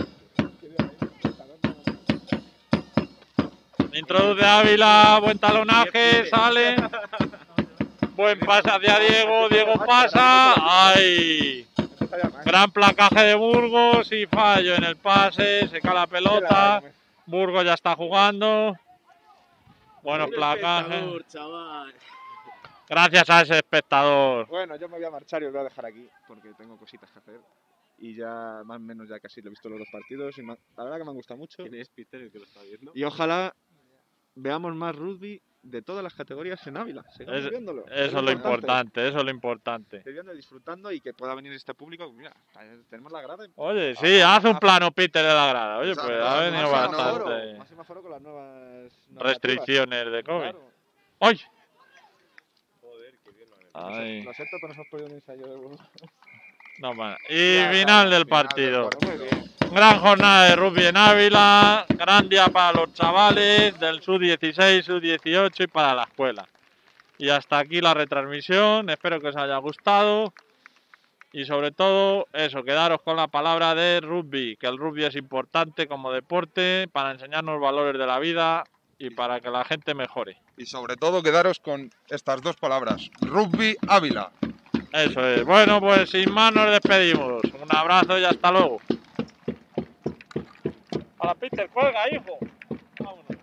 Introduce Ávila, buen talonaje, sale. Buen pase hacia Diego, Diego pasa. ¡Ay! Gran placaje de Burgos y fallo en el pase, se cae la pelota. Burgos ya está jugando. Buenos placajes. chaval. Gracias a ese espectador. Bueno, yo me voy a marchar y os voy a dejar aquí porque tengo cositas que hacer. Y ya más o menos ya casi lo he visto los dos partidos y me- la verdad que me han gustado mucho. ¿Quién es Peter el que lo está viendo? Y ojalá veamos más rugby de todas las categorías en Ávila. Sigamos Es- viéndolo. Eso es lo importante, eso es lo importante. Estoy viendo, disfrutando y que pueda venir este público. Mira, tenemos la grada. Oye, sí, haz un plano Peter de la grada. Oye, Exacto, pues ha venido máximo bastante. Máximo aforo con las nuevas normativas. Restricciones de COVID. Claro. ¡Ay! Joder, qué bien lo han hecho. Ay, Lo siento, pero no hemos podido un ensayo de vuelo. no, bueno. Y final del partido. Muy bien. Gran jornada de rugby en Ávila, gran día para los chavales del sub dieciséis, sub dieciocho y para la escuela. Y hasta aquí la retransmisión, espero que os haya gustado. Y sobre todo, eso, quedaros con la palabra de rugby, que el rugby es importante como deporte para enseñarnos valores de la vida y para que la gente mejore. Y sobre todo quedaros con estas dos palabras. Rugby Ávila. Eso es. Bueno, pues sin más nos despedimos. Un abrazo y hasta luego. Hola, Peter, cuelga, hijo. Vámonos.